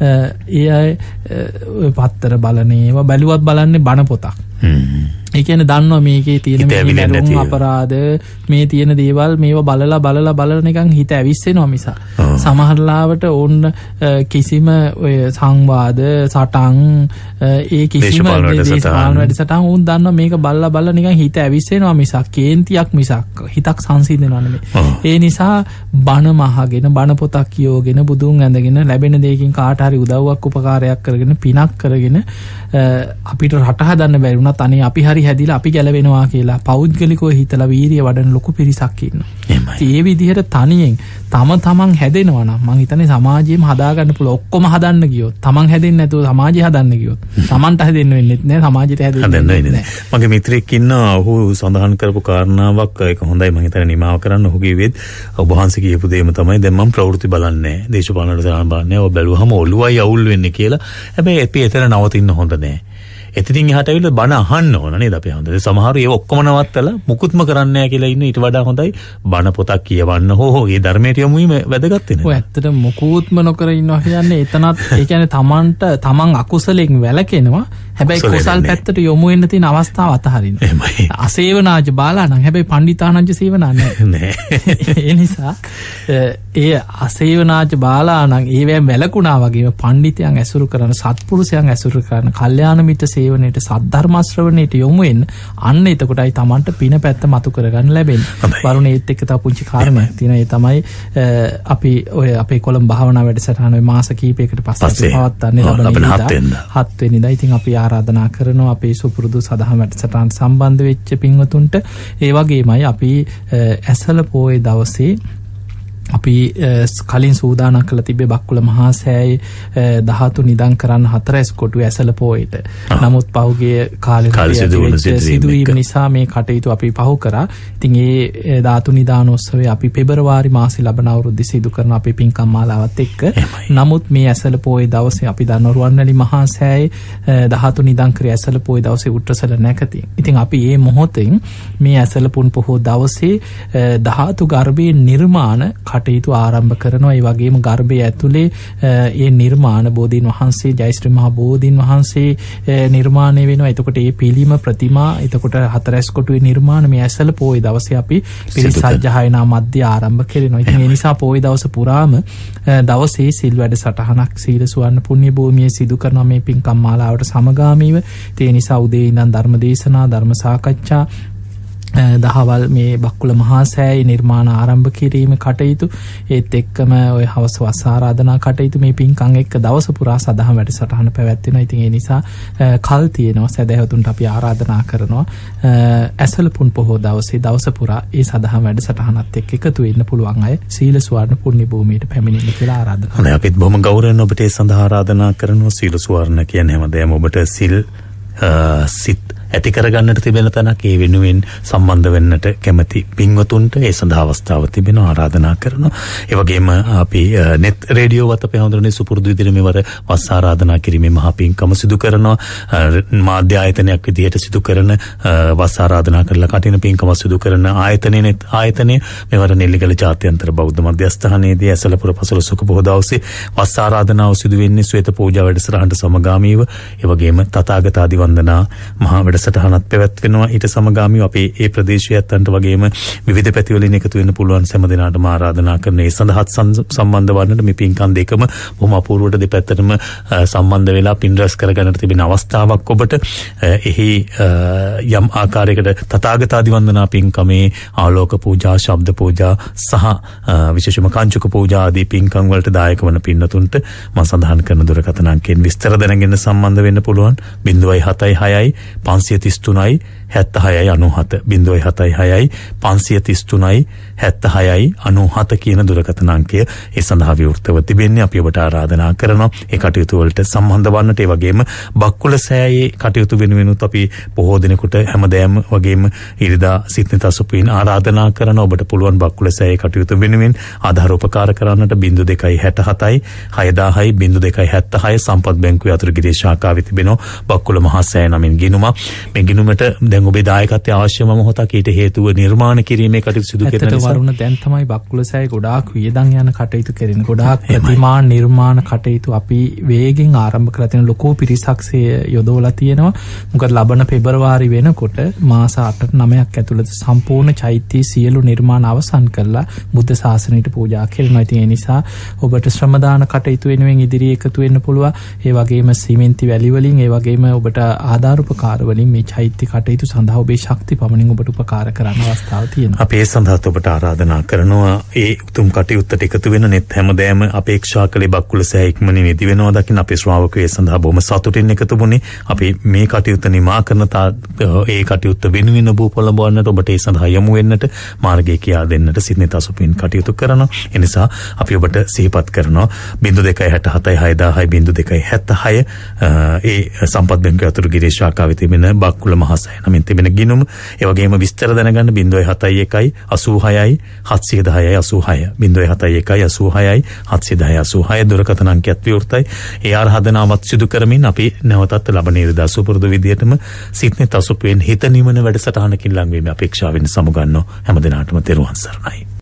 ඒ අය පත්තර බලන ඒවා බැලුවත් බලන්නේ බණ පොතක්. ඒ කියන්නේ දන්නවා මේකේ තියෙන මේ අපරාධ මේ තියෙන දේවල් මේවා බලලා නිකන් හිත ඇවිස්සෙනවා මිස සමහරලාවට ඕන්න කිසිම ඔය සංවාද සටන් ඒ කිසිම දේශපාලන වැඩසටහන් උන් දන්නවා මේක බලලා නිකන් හිත ඇවිස්සෙනවා මිසක් කේන්තියක් මිසක් හිතක් සංසිඳෙනවා නෙමෙයි. ඒ නිසා බණ මහගෙන බණ පොතක් කියෝගෙන බුදුන් ඇඳගෙන ලැබෙන දෙයකින් කාට හරි උදව්වක් උපකාරයක් කරගෙන පිනක් කරගෙන අපිට රට හදන්න බැරි වුණත් අනේ අපි හරි හැදිලා අපි ගැලවෙනවා කියලා පෞද්ගලිකව හිතලා වීරිය වඩන ලොකු පිරිසක් ඉන්නවා. ඒ විදිහට තනියෙන් තමන් හැදෙනවා නම් මං හිතන්නේ සමාජයේම හදාගන්න පුළුවන්. ඔක්කොම හදන්න ගියොත් තමන් හැදෙන්නේ නැතුව සමාජය හදන්න ගියොත් තමන්ට හැදෙන්න වෙන්නේ නැහැ, සමාජයට හැදෙන්න වෙන්නේ නැහැ. මගේ මිත්‍රෙක් ඉන්නවා ඔහු සඳහන් කරපු කාරණාවක් ඒක හොඳයි මං හිතන්නේ නිමාව කරන්න. ඔහු කිව්වෙත් ඔබ වහන්සේ කියපු දෙයම තමයි දැන් මම ප්‍රවෘත්ති බලන්නේ නැහැ, දේශපාලන රටාවන් බලන්නේ නැහැ, ඔය බැලුවම ඔළුවයි අවුල් වෙන්නේ කියලා. හැබැයි අපි එතන නවතින්න හොඳ නැහැ. එතින් එහාට ඇවිල්ලා බණ අහන්න ඕන නේද අපි හොඳට. සමහරව ඒ ඔක්කොම නවත්තලා මුකුත්ම කරන්නේ නැහැ කියලා ඉන්න ඊට වඩා හොඳයි බණ පොතක් කියවන්න හෝ ඒ ධර්මයට යොමු වීම වැදගත් වෙනවා. ඔය ඇත්තට මුකුත්ම නොකර ඉන්නවා කියන්නේ එතනත් ඒ කියන්නේ තමන් අකුසලෙන් වැළකෙනවා. හැබැයි කුසල් පැත්තට යොමු වෙන්න තියෙන අවස්ථාව අතහරිනවා. එහෙමයි. අසේවනාජ බාලා නම් හැබැයි පණ්ඩිතානංජ සේවනා නැහැ. ඒ නිසා ඒ අසේවනාජ බාලා නම් ඒවෙන් වැළකුණා වගේම පණ්ඩිතයන් ඇසුරු කරන සත්පුරුෂයන් ඇසුරු කරන කල්යාණ මිත්‍ර සේවනයේට සද්ධර්ම ශ්‍රවණයට යොමු වෙන්න අන්න එතකොටයි Tamanට පින පැත්ත මතු කරගන්න ලැබෙන්නේ. වරුණේත් එක්ක තව පුංචි කාරණයක් තියෙනවා. ඒ තමයි අපි ඔය අපේ කොළඹ භාවනා වැඩසටහන ඔය මාස කීපයකට පස්සේ පවත්වන්නේ ලබන 7 වෙනිදා. ඉතින් අපි ආරාධනා කරනවා අපේ සුපුරුදු සදහම් වැඩසටහන සම්බන්ධ වෙච්ච පින්වතුන්ට. ඒ වගේමයි අපි ඇසල පොයේ දවසේ අපි කලින් සූදානම් කරලා තිබ්බේ බක්කුල මහා සෑයේ ධාතු නිදන් කරන්න 4 කොටුව ඇසල පොයේට. නමුත් පහුගිය කාලේ සිදුවීම නිසා මේ කටයුතු අපි පහු කරා. ඉතින් ඒ ධාතු නිදානෝත්සවය අපි පෙබරවාරි මාසේ ලබන අවුරුද්දේ සිදු කරන අපේ පින්කම් මාලාවත් එක්ක. නමුත් මේ ඇසල පොයේ දවසේ අපි දන්න රුවන්වැලි මහා සෑයේ ධාතු නිදන් කරේ ඇසල පොයේ දවසේ උත්‍රසල නැකතින්. ඉතින් අපි මේ මොහොතෙන් මේ ඇසල පුන් පොහෝ දවසේ ධාතු ගර්භයේ නිර්මාණ කටයුතු ආරම්භ කරනවා. ඒ වගේම ගර්භය ඇතුලේ ඒ නිර්මාණ බෝධීන් වහන්සේ ජයශ්‍රී මහා බෝධීන් වහන්සේ නිර්මාණය වෙනවා. එතකොට මේ පිළිම ප්‍රතිමා එතකොට 4 කොටුවේ නිර්මාණ මේ ඇසල පොයේ දවසේ අපි පිරිසජ්ජායනා මැද ආරම්භ කරනවා. ඉතින් ඒ නිසා පොයේ දවස පුරාම දවසේ සිල් වැඩ සටහනක් සීල සුවර්ණ පුණ්‍ය භූමියේ සිදු කරනවා මේ පින්කම් මාලාවට සමගාමීව. ඒ නිසා උදේ ඉඳන් ධර්ම දේශනා ධර්ම සාකච්ඡා දහවල් මේ බක්කුල මහා සෑයේ නිර්මාණ ආරම්භ කිරීම කටයුතු ඒත් එක්කම ඔය හවස වස් ආරාධනා කටයුතු මේ පින්කම් එක්ක දවස පුරා සදහම් වැඩසටහන පැවැත්වෙනවා. ඉතින් ඒ නිසා කල් තියෙනවා සදහැවතුන්ට අපි ආරාධනා කරනවා ඇසල පුන් පොහෝ දවසේ දවස පුරා ඒ සදහම් වැඩසටහනත් එක්ක එකතු වෙන්න පුළුවන් අය සීල සුවර්ණ පුණ්‍ය භූමියට පැමිණෙන්න කියලා ආරාධනා කරනවා. හොඳයි අපිත් බොහොම ගෞරවයෙන් ඔබට ඒ සඳහා ආරාධනා කරනවා. සීල සුවර්ණ කියන්නේ හැමදේම ඔබට සිල් සිත් ඇති කරගන්නට තිබෙන තැනක්. ඒ වෙනුවෙන් සම්බන්ධ වෙන්නට කැමති පින්වතුන්ට ඒ සඳහා අවස්ථාව තිබෙනවා ආරාධනා කරනවා. ඒ වගේම අපි net රේඩියෝවත් අපේ හඳුනන්නේ සුපුරුදු විදිහට මෙවර වස් ආරාධනා කිරීමේ මහා පින්කම සිදු කරනවා. මාධ්‍ය ආයතනයක් විදිහට සිදු කරන වස් ආරාධනා කරලා කටින පින්කම සිදු කරන ආයතනය මෙවර නෙල්ලිගල ජාත්‍යන්තර බෞද්ධ මධ්‍යස්ථානයේදී ඇසලපුර පසළොස්වක බොහෝ දවසේ වස් ආරාධනාව සිදු වෙන්නේ ශ්වේත පූජා වැඩසටහනට සමගාමීව. ඒ වගේම තථාගත ආදි වන්දනා මහා වැඩසටහනත් පැවැත්වෙනවා. ඊට සමගාමීව අපේ ඒ ප්‍රදේශයත් අන්ට වගේම විවිධ පැතිවලින් එකතු වෙන්න පුළුවන් හැම දිනාටම ආරාධනා කරන ඒ සඳහාත් සම්බන්ධ වන්නට මේ පින්කම් දෙකම බොහොම අපූර්වට දෙපැත්තටම සම්බන්ධ වෙලා පින් රැස් කරගන්නට තිබෙන අවස්ථාවක් ඔබට. එහි යම් ආකාරයකට තථාගතාදි වන්දනා පින්කමේ ආලෝක පූජා, ශබ්ද පූජා සහ විශේෂම කාංචුක පූජා ආදී පින්කම් වලට දායක වන පින්නතුන්ට මම සඳහන් කරන දුරකථන අංකයෙන් විස්තර දැනගෙන සම්බන්ධ වෙන්න පුළුවන්. 076 533 76 97 076 533 76 97 කියන දුරකථන අංකය ඒ සඳහා විවෘතව තිබෙන්නේ. අපි ඔබට ආරාධනා කරනවා ඒ කටයුතු වලට සම්බන්ධ වන්නට. ඒ වගේම බක්කුල සෑයේ කටයුතු වෙනුවෙනුත් අපි බොහෝ දිනකට හැමදෑම වගේම ඉරිදා සිත්නිත අසුපින් ආරාධනා කරන ඔබට පුළුවන් බක්කුල සෑයේ කටයුතු වෙනුවෙන් ආධාර උපකාර කරන්නට 0267 6000 0276 සම්පත් බැංකුවේ අතුරුගිරිය ශාඛාවේ තිබෙන බක්කුල මහා සෑය නමින් ගිණුම. මේ ගිණුමට දැන් ඔබේ දායකත්වයේ අවශ්‍යම මොහොතක් ඊට හේතුව නිර්මාණ කිරීමේ කටයුතු සිදු කරන නිසා වරුණ දැන් තමයි බක්කුල සෑය ගොඩාක් වියදම් යන කටයුතු කරන ගොඩාක් ප්‍රතිමා නිර්මාණ කටයුතු අපි වේගෙන් ආරම්භ කරලා තියෙන ලොකු පිරිසක් යොදවලා තියෙනවා. මොකද ලබන පෙබරවාරි වෙනකොට මාස 8-9ක් ඇතුළත සම්පූර්ණ චෛත්‍ය සියලු නිර්මාණ අවසන් කරලා බුද්ධ ශාසනයට පූජා කරනවා. ඉතින් ඒ නිසා ඔබට ශ්‍රම දාන කටයුතු වෙනුවෙන් ඉදිරියේ එකතු වෙන්න පුළුවන්. ඒ වගේම සිමෙන්ති වැලි වලින් ඒ වගේම ඔබට ආධාර උපකාර වලින් මේ චෛත්‍ය කටයුතු සඳහා ඔබේ ශක්ති පමණින් ඔබට උපකාර කරන්න අවස්ථාව තියෙනවා. අපි ඒ සඳහා ඔබට ආරාධනා කරනවා ඒ උතුම් කටයුත්තට එකතු වෙන net හැමදෑම අපේක්ෂා කළේ බක්කුල සෑය ඉක්මනින් ඉදි වෙනවා දකින්න අපේ ශ්‍රාවකයෝ ඒ සඳහා බොහොම සතුටින් එකතු වුණේ. අපි මේ කටයුත්ත නිමා කරන ඒ කටයුත්ත වෙනුවෙන් ඔබ පොළඹවන්නට ඔබට ඒ සඳහා යමු වෙන්නට මාර්ගය කියා දෙන්නට සිත්නිත අසුපින් කටයුතු කරනවා. ඒ නිසා අපි ඔබට සිහිපත් කරනවා 0267 6000 0276 ඒ සම්පත් බැංකුවේ අතුරුගිරිය ශාඛාවේ තිබෙන බක්කුල මහා සෑය නමින් තිබෙන ගිණුම. ඒ වගේම විස්තර දැනගන්න 071 86 710 86 071 86 710 දුරකථන අංකයත් විවෘතයි. ඒ ආරාධනාවත් සිදු කරමින් අපි නැවතත් ලබන ඉරිදා සුපුරුදු විදියටම සිත්නිත අසුපෙන් හිත නිවන වැඩසටහනකින් ලං වීමේ අපේක්ෂාවෙන් සමුගන්නෝ හැම දිනාටම තෙරුවන් සරණයි.